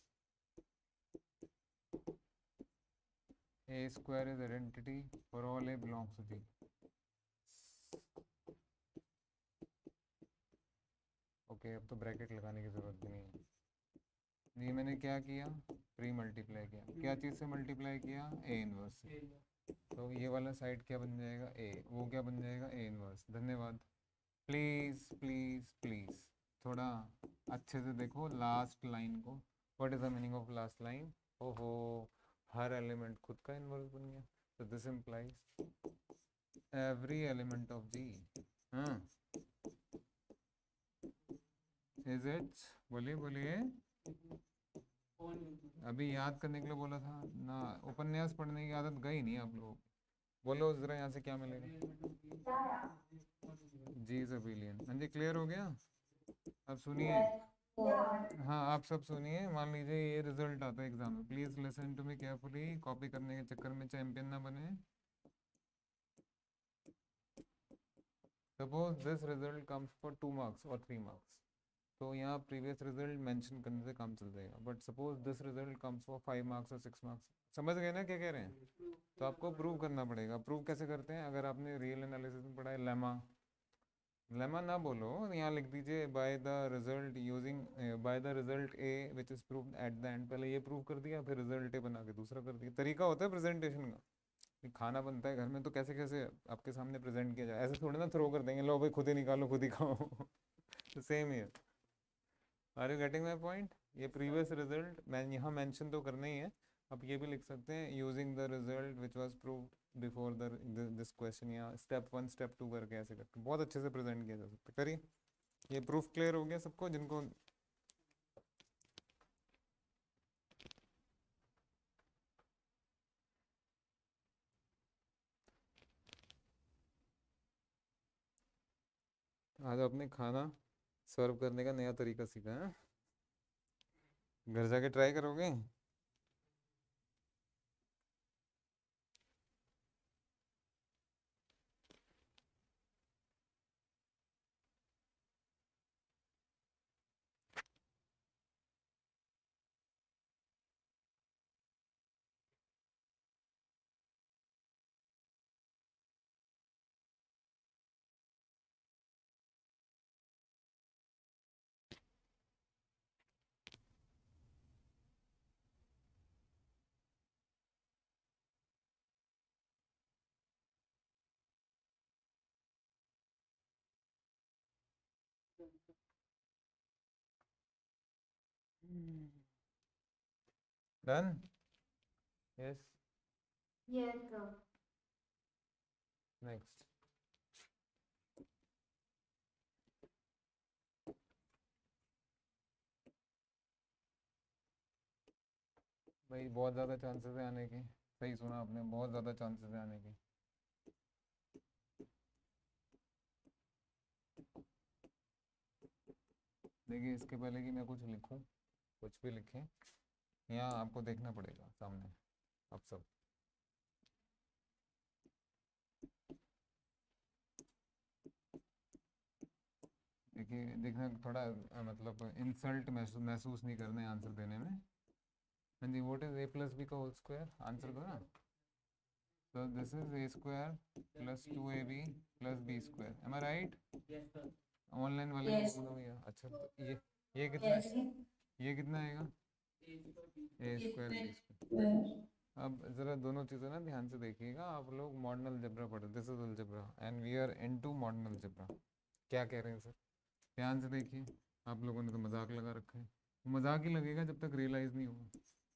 A square is identity for all a belongs to G. Okay अब तो ब्रैकेट लगाने की ज़रूरत भी नहीं है। ये मैंने क्या किया? प्री मल्टीप्लाई किया। क्या चीज़ से मल्टीप्लाई किया? ए इनवर्स से। तो ये वाला साइड क्या बन जाएगा? ए। वो क्या बन जाएगा? A inverse. धन्यवाद। प्लीज़ प्लीज़ प्लीज़ थोड़ा अच्छे से देखो लास्ट लाइन को। What is the meaning of last line? ओहो, हर एलिमेंट खुद का इनवर्स बन गया, तो this implies every element of G. हाँ इज इट? बोलिए बोलिए। अभी याद करने के लिए बोला था ना, उपन्यास पढ़ने की आदत गई नहीं आप लोग। बोलो जरा यहाँ से क्या मिलेगा? G is abelian. हाँ जी क्लियर हो गया? अब सुनिए, हाँ आप सब सुनिए। मान लीजिए ये रिजल्ट आता है एग्जाम में, please listen to me carefully. Copy करने के चक्कर में चैंपियन ना बने। Suppose this result comes for two marks और थ्री मार्क्स, तो यहाँ प्रीवियस रिजल्ट मेंशन करने से काम चल जाएगा। But suppose this result comes for five marks और सिक्स मार्क्स, समझ गए ना क्या कह रहे हैं? तो आपको प्रूव करना पड़ेगा। प्रूव कैसे करते हैं? अगर आपने रियल एनालिसिस में पढ़ा है लेमा, लेमा ना बोलो, यहाँ लिख दीजिए by the result using, by the result a which is proved at the end. पहले ये प्रूव कर दिया, फिर रिजल्ट ए बना के दूसरा कर दिया। तरीका होता है प्रेजेंटेशन का। कि खाना बनता है घर में तो कैसे कैसे आपके सामने प्रेजेंट किया जाए, ऐसे थोड़ी ना थ्रो कर देंगे, लो भाई खुद ही निकालो खुद ही खाओ। तो सेम ही है। Are you getting my point? ये प्रीवियस रिजल्ट मैं यहाँ मेंशन तो करना ही है। अब ये भी लिख सकते हैं using the result which was proved before the this question, या स्टेप वन स्टेप टू करके ऐसे करके बहुत अच्छे से प्रेजेंट किया जा सकता है। करिए। ये प्रूफ क्लियर हो गया सबको जिनको? आज आपने खाना सर्व करने का नया तरीका सीखा है, घर जाके ट्राई करोगे? Done? Yes. Yes, sir. Next. भाई बहुत ज़्यादा चांसेस है आने के। सही सुना आपने, बहुत ज़्यादा चांसेस है आने के। देखिए इसके पहले कि मैं कुछ लिखूं, कुछ भी लिखें, यहाँ आपको देखना पड़ेगा सामने अब सब। देखिए देखना थोड़ा अ, मतलब इंसल्ट महसूस महसूस नहीं करना है आंसर देने में। हाँ जी, what is a plus b का होल स्क्वायर? आंसर दो ना। तो this is a square plus two a b plus b square, am I right? Online वाले को Yes. बोलो भैया। अच्छा तो ये ये कितना Yes. ये कितना आएगा? A square b square. Well, अब ज़रा दोनों चीज़ें ना ध्यान से देखिएगा। आप लोग मॉडर्न अलजेब्रा पढ़े, this is algebra and we are into modern algebra. क्या कह रहे हैं सर? ध्यान से देखिए। आप लोगों ने तो मजाक लगा रखा है, मजाक ही लगेगा जब तक रियलाइज़ नहीं होगा।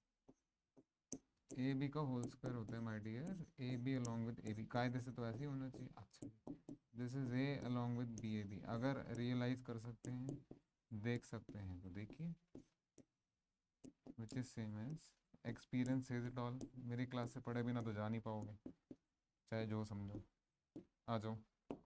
ए बी का होल स्क्वायर होता है my dear, a b along with A b, कायदे से तो ऐसे ही होना चाहिए। अच्छा, this is a along with b A b. अगर रियलाइज कर सकते हैं, देख सकते हैं तो देखिए, which is same as experience says it all. मेरी क्लास से पढ़े बिना तो जा नहीं पाओगे, चाहे जो समझो। आ जाओ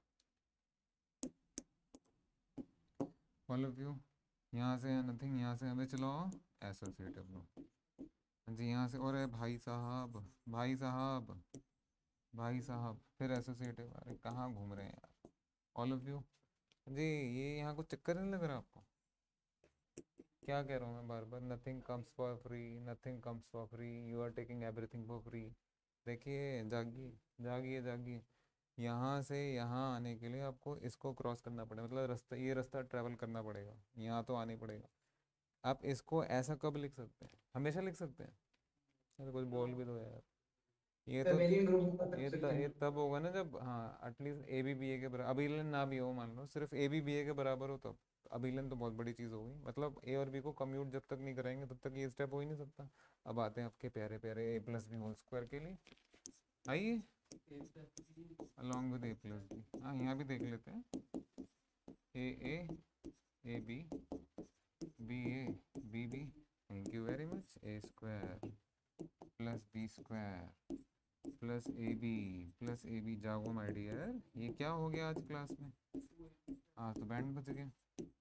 ऑल ऑफ यू। यहाँ से है नथिंग, यहाँ से हमें चलो एसोसिएटिव लो। हाँ जी, यहाँ से और है भाई साहब, भाई साहब, भाई साहब, फिर एसोसिएटिव। अरे कहाँ घूम रहे हैं यार ऑल ऑफ यू जी? ये यहाँ कुछ चक्कर नहीं लग रहा आपको? क्या कह रहा हूँ मैं बार बार? Nothing comes for free, nothing comes for free, you are taking everything for free. देखिए जागिए जागिए जागिए। यहाँ से यहाँ आने के लिए आपको इसको क्रॉस करना पड़ेगा, मतलब रास्ता, ये रास्ता ट्रैवल करना पड़ेगा, यहाँ तो आने पड़ेगा। आप इसको ऐसा कब लिख सकते हैं? हमेशा लिख सकते हैं? अरे कुछ बोल भी दो यार। ये तो वेरिएंट ग्रुप का ये त, ये तब होगा ना जब, हाँ at least a b b a के बराबर, अभिलन ना भी हो, मान लो सिर्फ ए बी बी ए के बराबर हो तब। अभिलन तो बहुत बड़ी चीज़ हो गई, मतलब ए और बी को कम्यूट जब तक नहीं कराएंगे तब तक ये स्टेप हो ही नहीं सकता। अब आते हैं आपके प्यारे प्यारे a plus b whole square के लिए। आइए, along with a plus b. हाँ यहाँ भी देख लेते हैं, a a a b b A b b, thank you very much. A square plus b square plus a b plus a b. जागो माय डियर, ये क्या हो गया आज क्लास में? हाँ तो बैंड बज गया।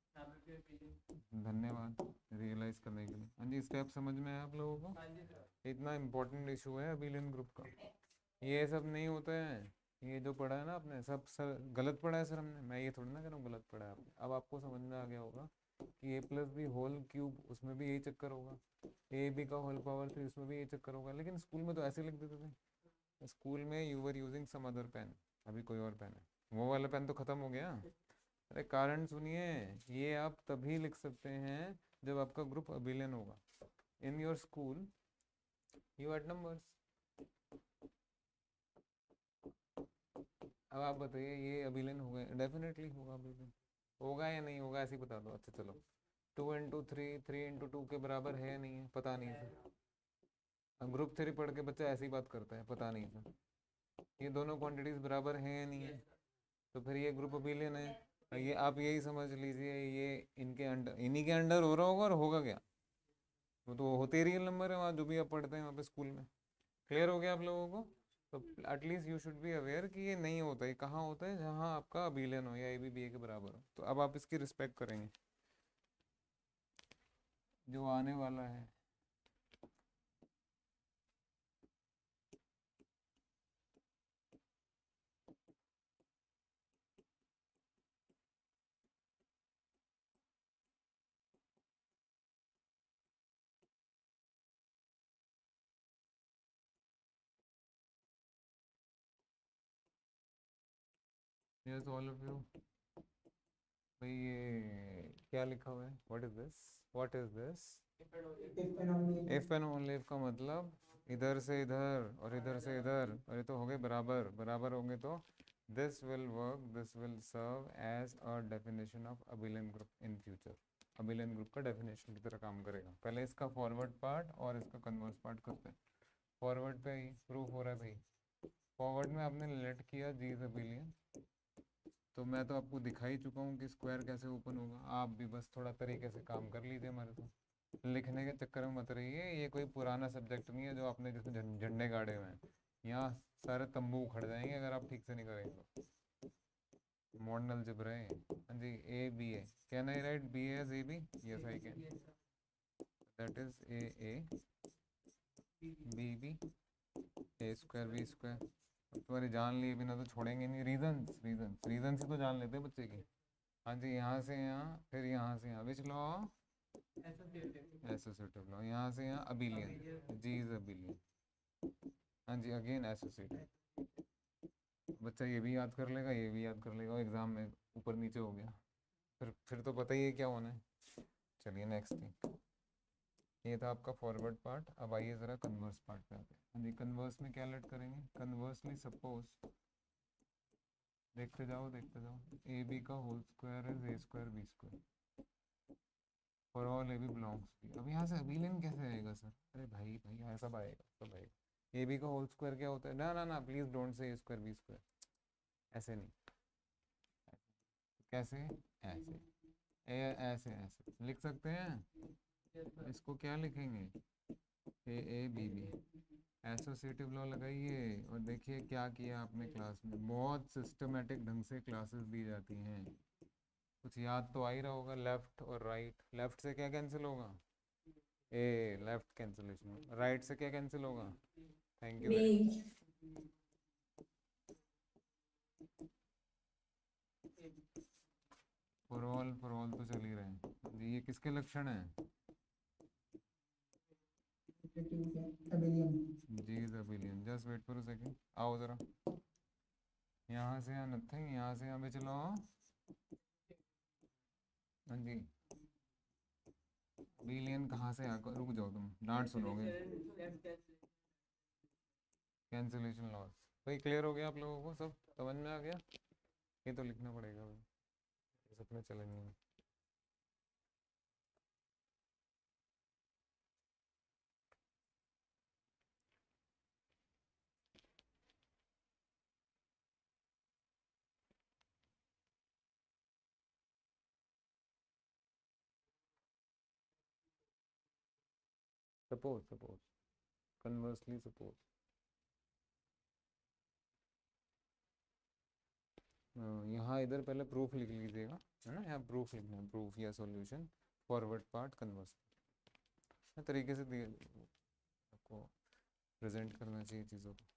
धन्यवाद रियलाइज करने के लिए। हाँ जी, स्टेप समझ में आया आप लोगों को? इतना इम्पोर्टेंट इशू है अभिलन ग्रुप का। ये सब नहीं होता है, ये जो पढ़ा है ना आपने सब सर गलत पढ़ा है सर हमने। मैं ये थोड़ी ना कह रहा हूँ गलत पढ़ा है आपने। अब आपको समझ में आ गया होगा कि a plus b whole cube, उसमें भी यही चक्कर होगा। ए बी का होल पावर थ्री, उसमें भी यही चक्कर होगा। लेकिन स्कूल में तो ऐसे लिख देते थे। स्कूल में you were using some other pen, अभी कोई और पेन है। वो वाला पेन तो ख़त्म हो गया। अरे कारण सुनिए, ये आप तभी लिख सकते हैं जब आपका ग्रुप अबिलियन होगा। In your school you add numbers. अब आप बताइए ये अबिलियन होगा? डेफिनेटली होगा अबिलियन। होगा या नहीं होगा ऐसे ही बता दो। अच्छा चलो, two into three three into two के बराबर है या नहीं है? पता नहीं सर। ग्रुप थ्री पढ़ के बच्चा ऐसी बात करता है, पता नहीं सर। ये दोनों क्वांटिटीज बराबर हैं या नहीं है? तो फिर ये ग्रुप अबिलियन है। ये आप यही समझ लीजिए, ये इनके अंडर, इन्हीं के अंडर हो रहा होगा। और होगा क्या? वो तो होते रियल नंबर है वहाँ, जो भी आप पढ़ते हैं वहाँ पे स्कूल में। क्लियर हो गया आप लोगों को? तो at least you should be aware कि ये नहीं होता है। कहाँ होता है? जहाँ आपका अबिलियन हो या ए बी बी ए के बराबर हो। तो अब आप इसकी रिस्पेक्ट करेंगे जो आने वाला है। Yes all of you. भाई ये क्या लिखा हुआ है? What is this? What is this? if and only if and only if का मतलब इधर से इधर और इधर से इधर, और ये तो हो गए बराबर। बराबर होंगे तो this will work, this will serve as a definition of abelian group in future. Abelian group का डेफिनेशन की तरह काम करेगा। पहले इसका फॉरवर्ड पार्ट और इसका कन्वर्स पार्ट करते हैं। फॉरवर्ड पे ही प्रूफ हो रहा है भाई। फॉरवर्ड में आपने लेट किया जी इज अबिलियन, तो मैं तो आपको दिखा ही चुका हूँ कि स्क्वायर कैसे ओपन होगा। आप भी बस थोड़ा तरीके से काम कर लीजिए हमारे साथ। लिखने के चक्कर में मत रहिए। ये कोई पुराना सब्जेक्ट नहीं है जो आपने जिसमें झं- झंडे गाड़े हुए हैं। यहाँ सारे तंबू उखड़ जाएंगे अगर आप ठीक से नहीं करेंगे तो। मॉडर्न अलजेब्रा है। हाँ जी, a B a, can I write b as a b? Yes I can. That is a a b b a square b square. तुम्हारी जान लिए बिना तो छोड़ेंगे नहीं। रीजन रीजन रीजन से तो जान लेते हैं बच्चे की। हाँ जी, यहाँ से यहाँ, फिर यहाँ से यहाँ। Which law? Associative law. यहाँ से यहाँ अबिलियन, जी इज अबिलियन। हाँ जी, अगेन एसोसिएटिव। बच्चा ये भी याद कर लेगा, ये भी याद कर लेगा, एग्जाम में ऊपर नीचे हो गया। फिर फिर तो पता ही है क्या होना है। चलिए नेक्स्ट थिंग। ये था आपका फॉरवर्ड पार्ट। अब आइए ज़रा कन्वर्स पार्ट पे आते हैं। हाँ जी, कन्वर्स में क्या लेट करेंगे? कन्वर्सली सपोज, देखते जाओ देखते जाओ, ए बी का whole square is a square b square for all a b belongs b. अब यहाँ से अबिलियन कैसे आएगा सर? अरे भाई भाई यहाँ सब आएगा, सब आएगा। ए बी का होल स्क्वायर क्या होता है? ना ना ना, please don't say A square b square. ऐसे नहीं। कैसे? ऐसे। ए ऐसे ऐसे लिख सकते हैं। इसको क्या लिखेंगे? A a b b. Associative law लगाइए और देखिए क्या किया आपने क्लास में। बहुत सिस्टमेटिक ढंग से क्लासेस दी जाती हैं। कुछ याद तो आ ही रहा होगा। लेफ्ट और राइट। लेफ्ट से क्या कैंसिल होगा? ए, लेफ्ट कैंसिलेशन। राइट से क्या कैंसिल होगा? Thank you very me much. For all for all तो चल ही रहे हैं जी। ये किसके लक्षण हैं? ability G is abelian. Just wait for a second. आओ ज़रा, यहाँ से यहाँ नथिंग, यहाँ से यहाँ पे चलो। हाँ जी, अबिलियन कहाँ से आकर, रुक जाओ तुम डांट सुनोगे। Cancellation loss. भाई क्लियर हो गया आप लोगों को? सब समझ में आ गया? ये तो लिखना पड़ेगा भाई, ये सपने चलेंगे। सपोज सपोज, कन्वर्सली सपोज, यहाँ इधर पहले प्रूफ लिख लीजिएगा, है ना? यहाँ प्रूफ लिखना है, प्रूफ या सॉल्यूशन। फॉरवर्ड पार्ट, कन्वर्स तरीके से दिए आपको प्रेजेंट करना चाहिए चीज़ों को।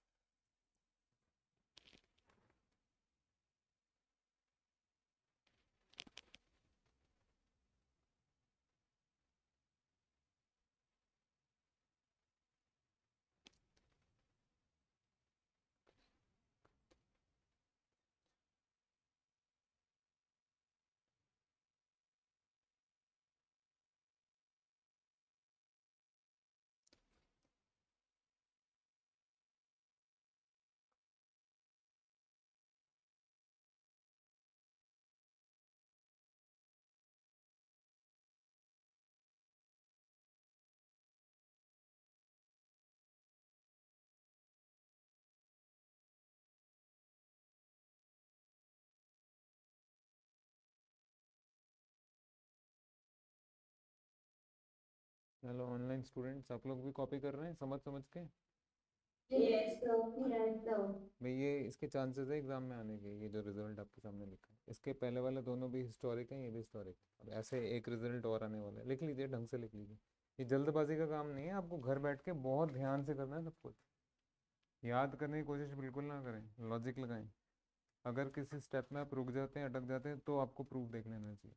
हेलो ऑनलाइन स्टूडेंट्स, आप लोग भी कॉपी कर रहे हैं समझ समझ के? Yes, sir. Yes, sir. भाई ये इसके चांसेस है एग्जाम में आने के, ये जो रिजल्ट आपके सामने लिखा है इसके पहले वाले दोनों भी हिस्टोरिक हैं, ये भी हिस्टोरिक है। अब ऐसे एक रिजल्ट और आने वाला है, लिख लीजिए ढंग से लिख लीजिए। ये जल्दबाजी का काम नहीं है, आपको घर बैठ के बहुत ध्यान से करना है सब कुछ। याद करने की कोशिश बिल्कुल ना करें, लॉजिक लगाएं। अगर किसी स्टेप में आप रुक जाते हैं, अटक जाते हैं, तो आपको प्रूफ देख लेना चाहिए,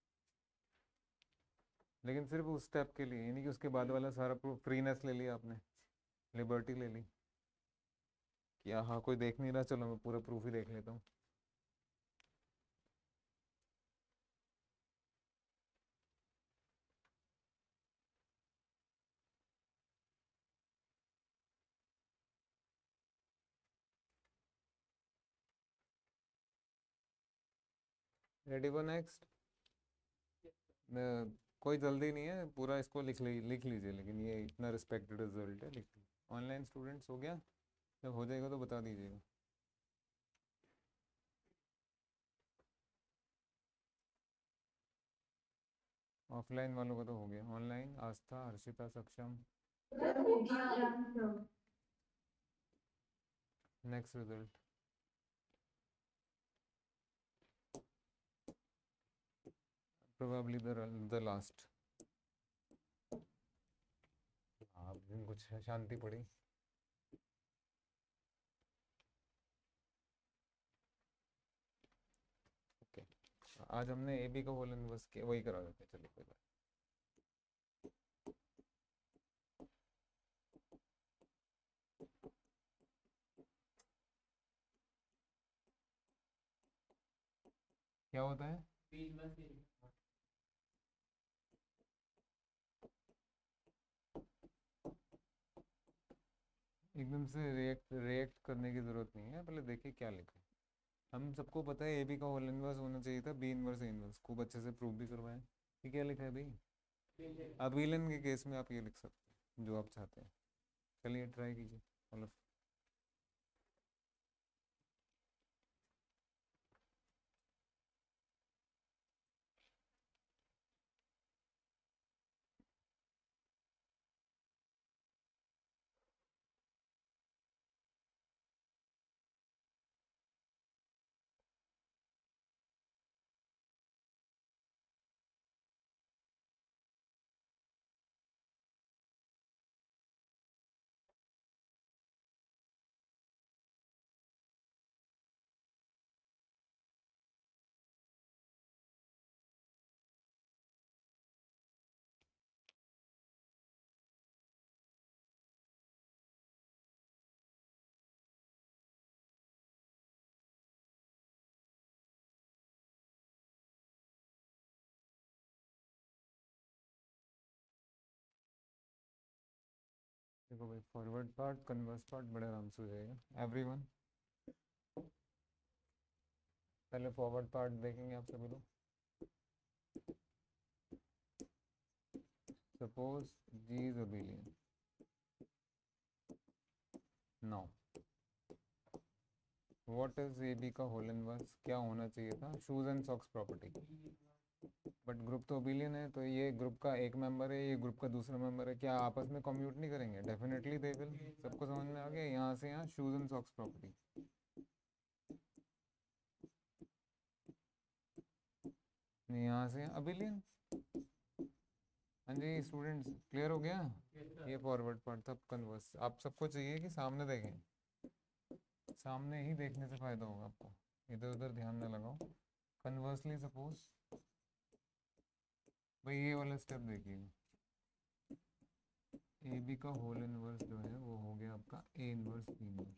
लेकिन सिर्फ उस स्टेप के लिए, यानी कि उसके बाद वाला सारा प्रूफ फ्रीनेस ले लिया आपने, लिबर्टी ले ली कि हाँ कोई देख नहीं रहा, चलो मैं पूरा प्रूफ ही देख लेता हूँ। Ready for next? कोई जल्दी नहीं है, पूरा इसको लिख ली लिख लीजिए, लेकिन ये इतना रिस्पेक्टेड रिजल्ट है, लिख लीजिए। ऑनलाइन स्टूडेंट्स हो गया? जब हो जाएगा तो बता दीजिएगा। ऑफलाइन वालों का तो हो गया, online Aastha, Harshita, Saksham. Yes, sir. Next result. Probably the last. आप दिन कुछ शांति पड़ी। ओके, आज हमने ए बी का होल इनवर्स किया, वही करा देते हैं, चलिए कोई बात। क्या होता है? एकदम से रिएक्ट रिएक्ट करने की जरूरत नहीं है, पहले देखिए क्या लिखा है। हम सबको पता है ए बी का होल इनवर्स होना चाहिए था, बी इनवर्स ए इनवर्स, खूब अच्छे से प्रूव भी करवाएं। ये क्या लिखा है भाई? अब विलन के केस में आप ये लिख सकते हैं जो आप चाहते हैं। चलिए ट्राई कीजिए। मतलब देखो भाई, फॉरवर्ड पार्ट कन्वर्स पार्ट बड़े आराम से हो जाएगा एवरीवन। पहले फॉरवर्ड पार्ट देखेंगे आप सभी लोग। Suppose G is abelian. Now what is a B का होल इनवर्स? क्या होना चाहिए था? Shoes and socks property. But group तो अबिलियन है, तो ये ग्रुप का एक मेंबर है, ये ग्रुप का दूसरा मेंबर है, क्या आपस में कम्यूट नहीं करेंगे? Definitely they will. सबको समझ में आ गया? यहाँ से यहाँ शूज एंड सॉक्स प्रॉपर्टी, यहाँ से यहाँ अबिलियन। हाँ जी स्टूडेंट्स, क्लियर हो गया? ये फॉरवर्ड पार्ट था। कन्वर्स आप सबको चाहिए कि सामने देखें, सामने ही देखने से फायदा होगा आपको, इधर उधर ध्यान ना लगाओ। कन्वर्सली सपोज भाई ये वाला स्टेप देखिएगा, ए बी का होल इनवर्स जो है वो हो गया आपका ए इनवर्स बी इनवर्स।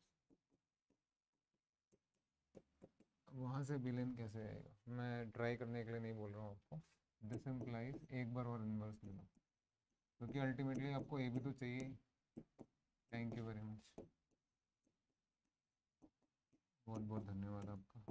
वहाँ से बिलियन कैसे आएगा? मैं ट्राई करने के लिए नहीं बोल रहा हूँ आपको, दिस इम्प्लाइज एक बार और इनवर्स ले लो, क्योंकि अल्टीमेटली आपको ए बी तो चाहिए। थैंक यू वेरी मच, बहुत बहुत धन्यवाद आपका।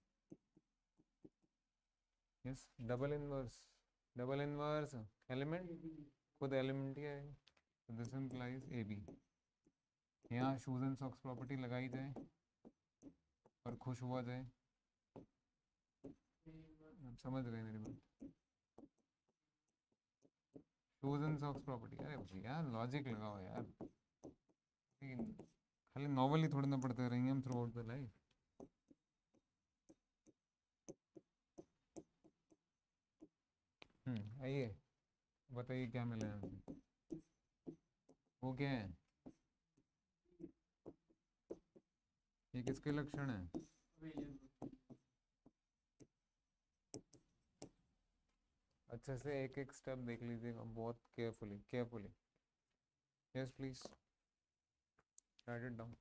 Yes, double inverse, double inverse element, खुद एलिमेंट ही आएगा। तो दिस इम्प्लाइज ए बी। यहाँ शूज एंड सॉक्स प्रॉपर्टी लगाई जाए और खुश हुआ जाए। आप समझ रहे हैं मेरी बात? Shoes and socks property. अरे भैया लॉजिक लगाओ यार, लेकिन खाली नॉवल ही थोड़ी ना पढ़ते रहेंगे हम थ्रू आउट द लाइफ। हम्म आइए बताइए क्या मिला है हमें? वो क्या है? ये किसके लक्षण है? अच्छे से एक एक स्टेप देख लीजिएगा बहुत carefully carefully. Yes please write it down.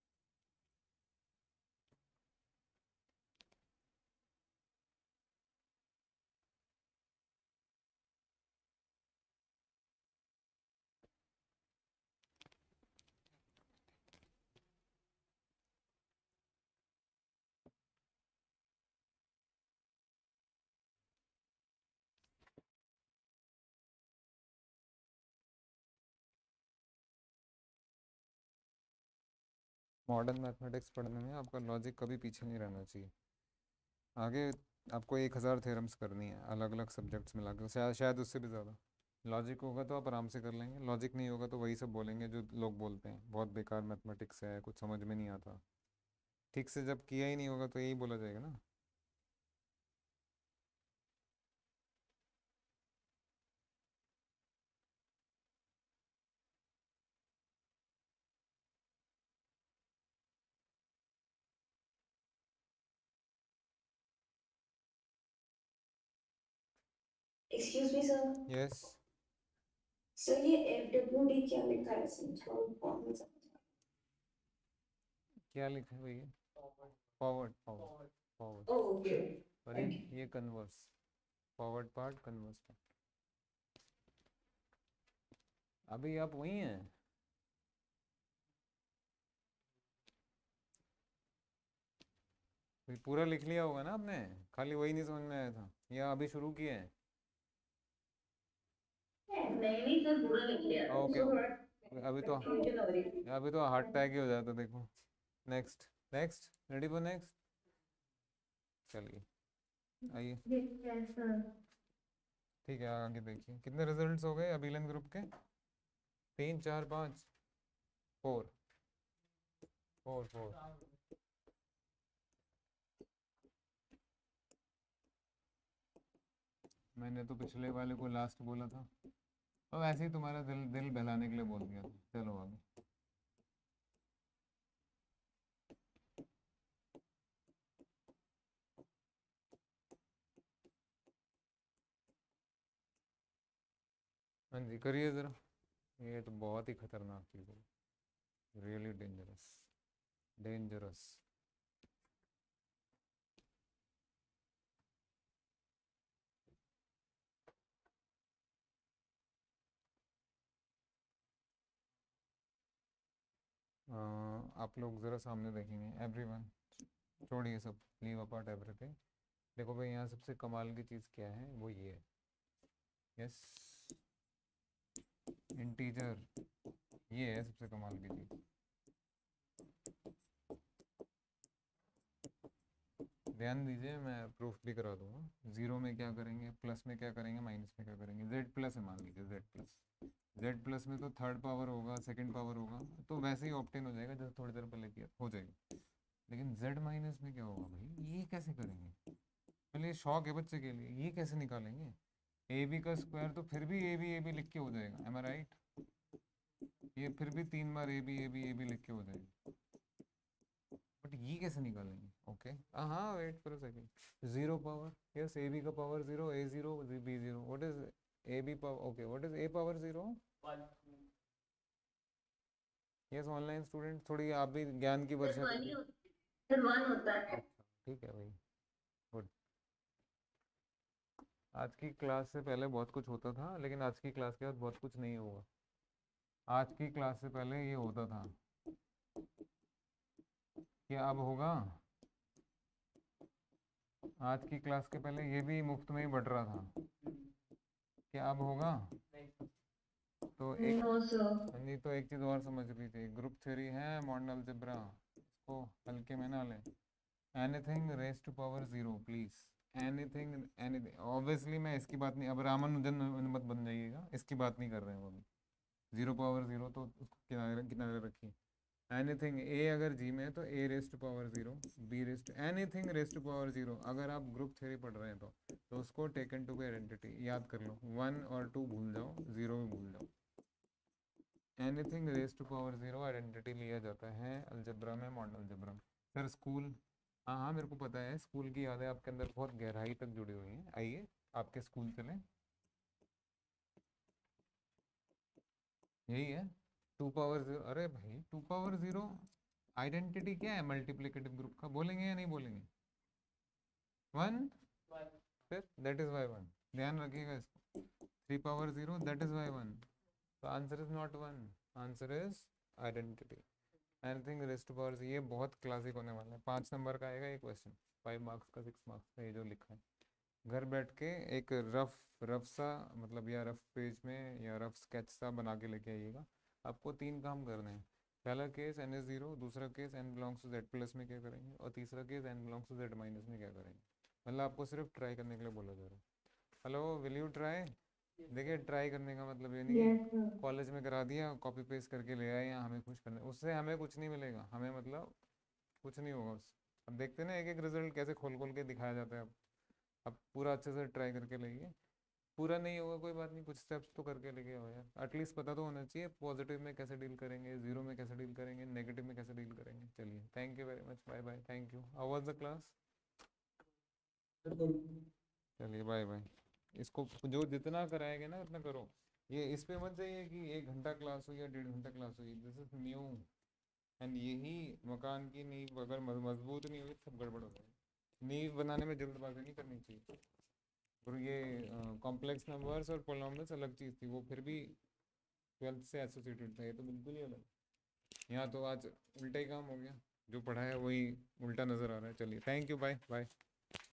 Modern mathematics पढ़ने में आपका लॉजिक कभी पीछे नहीं रहना चाहिए। आगे आपको एक हज़ार थ्योरम्स करनी है अलग अलग सब्जेक्ट्स मिला के, शायद शायद उससे भी ज़्यादा। लॉजिक होगा तो आप आराम से कर लेंगे, लॉजिक नहीं होगा तो वही सब बोलेंगे जो लोग बोलते हैं, बहुत बेकार मैथमेटिक्स है, कुछ समझ में नहीं आता। ठीक से जब किया ही नहीं होगा तो यही बोला जाएगा ना। Excuse me, sir. Yes. Sir ये एफ डब्ल्यू डी क्या लिखा है समझाओ कौन सा? क्या लिखा है भैया? Forward forward forward. ओके और ये ये converse, forward part converse part. अभी आप वही हैं? फिर पूरा लिख लिया होगा ना आपने, खाली वही नहीं समझ में आया था या अभी शुरू किया है? नहीं नहीं सर पूरा लिख लिया ओके उसको ओके। थोड़ा अभी तो कंफ्यूजन हो रही थी। अभी तो हार्ट अटैक ही हो जाता देखो। Next next ready for next. चलिए आइए। ठीक है आगे देखिए कितने रिजल्ट्स हो गए अभिलन ग्रुप के? तीन चार पाँच? Four four four. मैंने तो पिछले वाले को लास्ट बोला था, और वैसे ही तुम्हारा दिल दिल बहलाने के लिए बोल दिया था। चलो आगे। हाँ जी करिए ज़रा। ये तो बहुत ही खतरनाक चीज़ है, रियली डेंजरस डेंजरस। आप लोग ज़रा सामने देखेंगे एवरीवन, छोड़िए सब, लीव अपार्ट एवरीथिंग। देखो भाई यहाँ सबसे कमाल की चीज़ क्या है, वो ये है। यस इंटीजर, ये है सबसे कमाल की चीज़। ध्यान दीजिए मैं प्रूफ भी करा दूंगा। जीरो में क्या करेंगे, प्लस में क्या करेंगे, माइनस में क्या करेंगे। जेड प्लस है मान लीजिए, जेड प्लस, जेड प्लस में तो थर्ड पावर होगा, सेकंड पावर होगा, तो वैसे ही ऑप्टेन हो जाएगा जैसे थोड़ी देर पहले किया हो जाएगा। लेकिन जेड माइनस में क्या होगा भाई, ये कैसे करेंगे? पहले ये शौक है बच्चे के लिए, ये कैसे निकालेंगे? ए बी का स्क्वायर तो फिर भी ए बी ए बी लिख के हो जाएगा, एम आई राइट? ये फिर भी तीन बार a B A B A b लिख के हो जाएगा, बट ये कैसे निकालेंगे? ओके हाँ wait for a second. Zero power, yes a B का power zero, a zero b zero, what is a b power, okay what is a power zero? Yes online student थोड़ी आप भी ज्ञान की वर्षा वन ही करिए। होता है, वन होता है। अच्छा ठीक है भाई, गुड। आज की क्लास से पहले बहुत कुछ होता था, लेकिन आज की क्लास के बाद बहुत कुछ नहीं होगा। आज की क्लास से पहले ये होता था, क्या अब होगा? आज की क्लास के पहले ये भी मुफ्त में ही बढ़ रहा था, क्या अब होगा? तो एक नो सर। हाँ जी, तो एक चीज़ और समझ लीजिए, ग्रुप थ्योरी है मॉडर्न अलजेब्रा, इसको हल्के में ना लें। Anything raise to power zero please, anything anything obviously मैं इसकी बात नहीं, अब रामानुजन मत बन जाइएगा, इसकी बात नहीं कर रहे हैं वो अभी। जीरो पावर जीरो तो उसको किनारे किनारे रखिए। एनीथिंग ए अगर जी में है तो a raised power zero, b raised anything raised power zero. अगर आप ग्रुप थ्योरी पढ़ रहे हैं तो तो उसको टेकन टू बी आइडेंटिटी याद कर लो, वन और टू भूल जाओ, जीरो भी भूल जाओ। Anything rest to power zero identity लिया जाता है अलजेब्रा में, मॉडल अलजेब्रा में। सर स्कूल, हाँ हाँ मेरे को पता है, स्कूल की यादें आपके अंदर बहुत गहराई तक जुड़ी हुई हैं। आइए आपके स्कूल चलें, यही है टू पावर जीरो। अरे भाई टू पावर जीरो आइडेंटिटी क्या है मल्टीप्लिकेटिव ग्रुप का, बोलेंगे या नहीं बोलेंगे? वन, फिर दैट इज वाई वन, ध्यान रखिएगा इसको। Three power zero that is y one, तो answer is not one, answer is identity. Anything rest to power, ये बहुत क्लासिक होने वाला है, पाँच नंबर का आएगा ये क्वेश्चन, फाइव मार्क्स का, सिक्स मार्क्स का, ये जो लिखा है। घर बैठ के एक रफ रफ सा मतलब या रफ पेज में या रफ स्केच सा बना के लेके आइएगा। आपको तीन काम करने हैं। पहला केस एन इज जीरो, दूसरा case n belongs to Z plus में क्या करेंगे, और तीसरा case n belongs to Z minus में क्या करेंगे। मतलब आपको सिर्फ ट्राई करने के लिए बोला जा रहा है। Hello will you try? देखिए ट्राई करने का मतलब ये नहीं Yes, कि sir. कॉलेज में करा दिया कॉपी पेस्ट करके ले आए या हमें खुश करने, उससे हमें कुछ नहीं मिलेगा, हमें मतलब कुछ नहीं होगा उससे। अब देखते हैं ना एक एक रिजल्ट कैसे खोल खोल के दिखाया जाता है। अब अब पूरा अच्छे से ट्राई करके लेंगे, पूरा नहीं होगा कोई बात नहीं, कुछ स्टेप्स तो करके लेके आओ यार, एटलीस्ट पता तो होना चाहिए पॉजिटिव में कैसे डील करेंगे, जीरो में कैसे डील करेंगे, नेगेटिव में कैसे डील करेंगे। चलिए thank you very much, bye bye, thank you. How was the class? चलिए बाय बाय। इसको जो जितना कराएंगे ना उतना करो, ये इस पे मत जाइए कि एक घंटा क्लास हुई या डेढ़ घंटा क्लास हुई, दिस इज न्यू। एंड यही मकान की नींव अगर मज- मजबूत नहीं हुई सब गड़बड़ हो जाएगी। नींव बनाने में जल्दबाजी नहीं करनी चाहिए। और ये कॉम्प्लेक्स नंबर्स और पोलोमिनल्स अलग चीज़ थी, वो फिर भी ट्वेल्थ से एसोसिएटेड था, ये तो बिल्कुल ही अलग। यहाँ तो आज उल्टा ही काम हो गया, जो पढ़ा है वही उल्टा नज़र आ रहा है। चलिए थैंक यू, बाय बाय।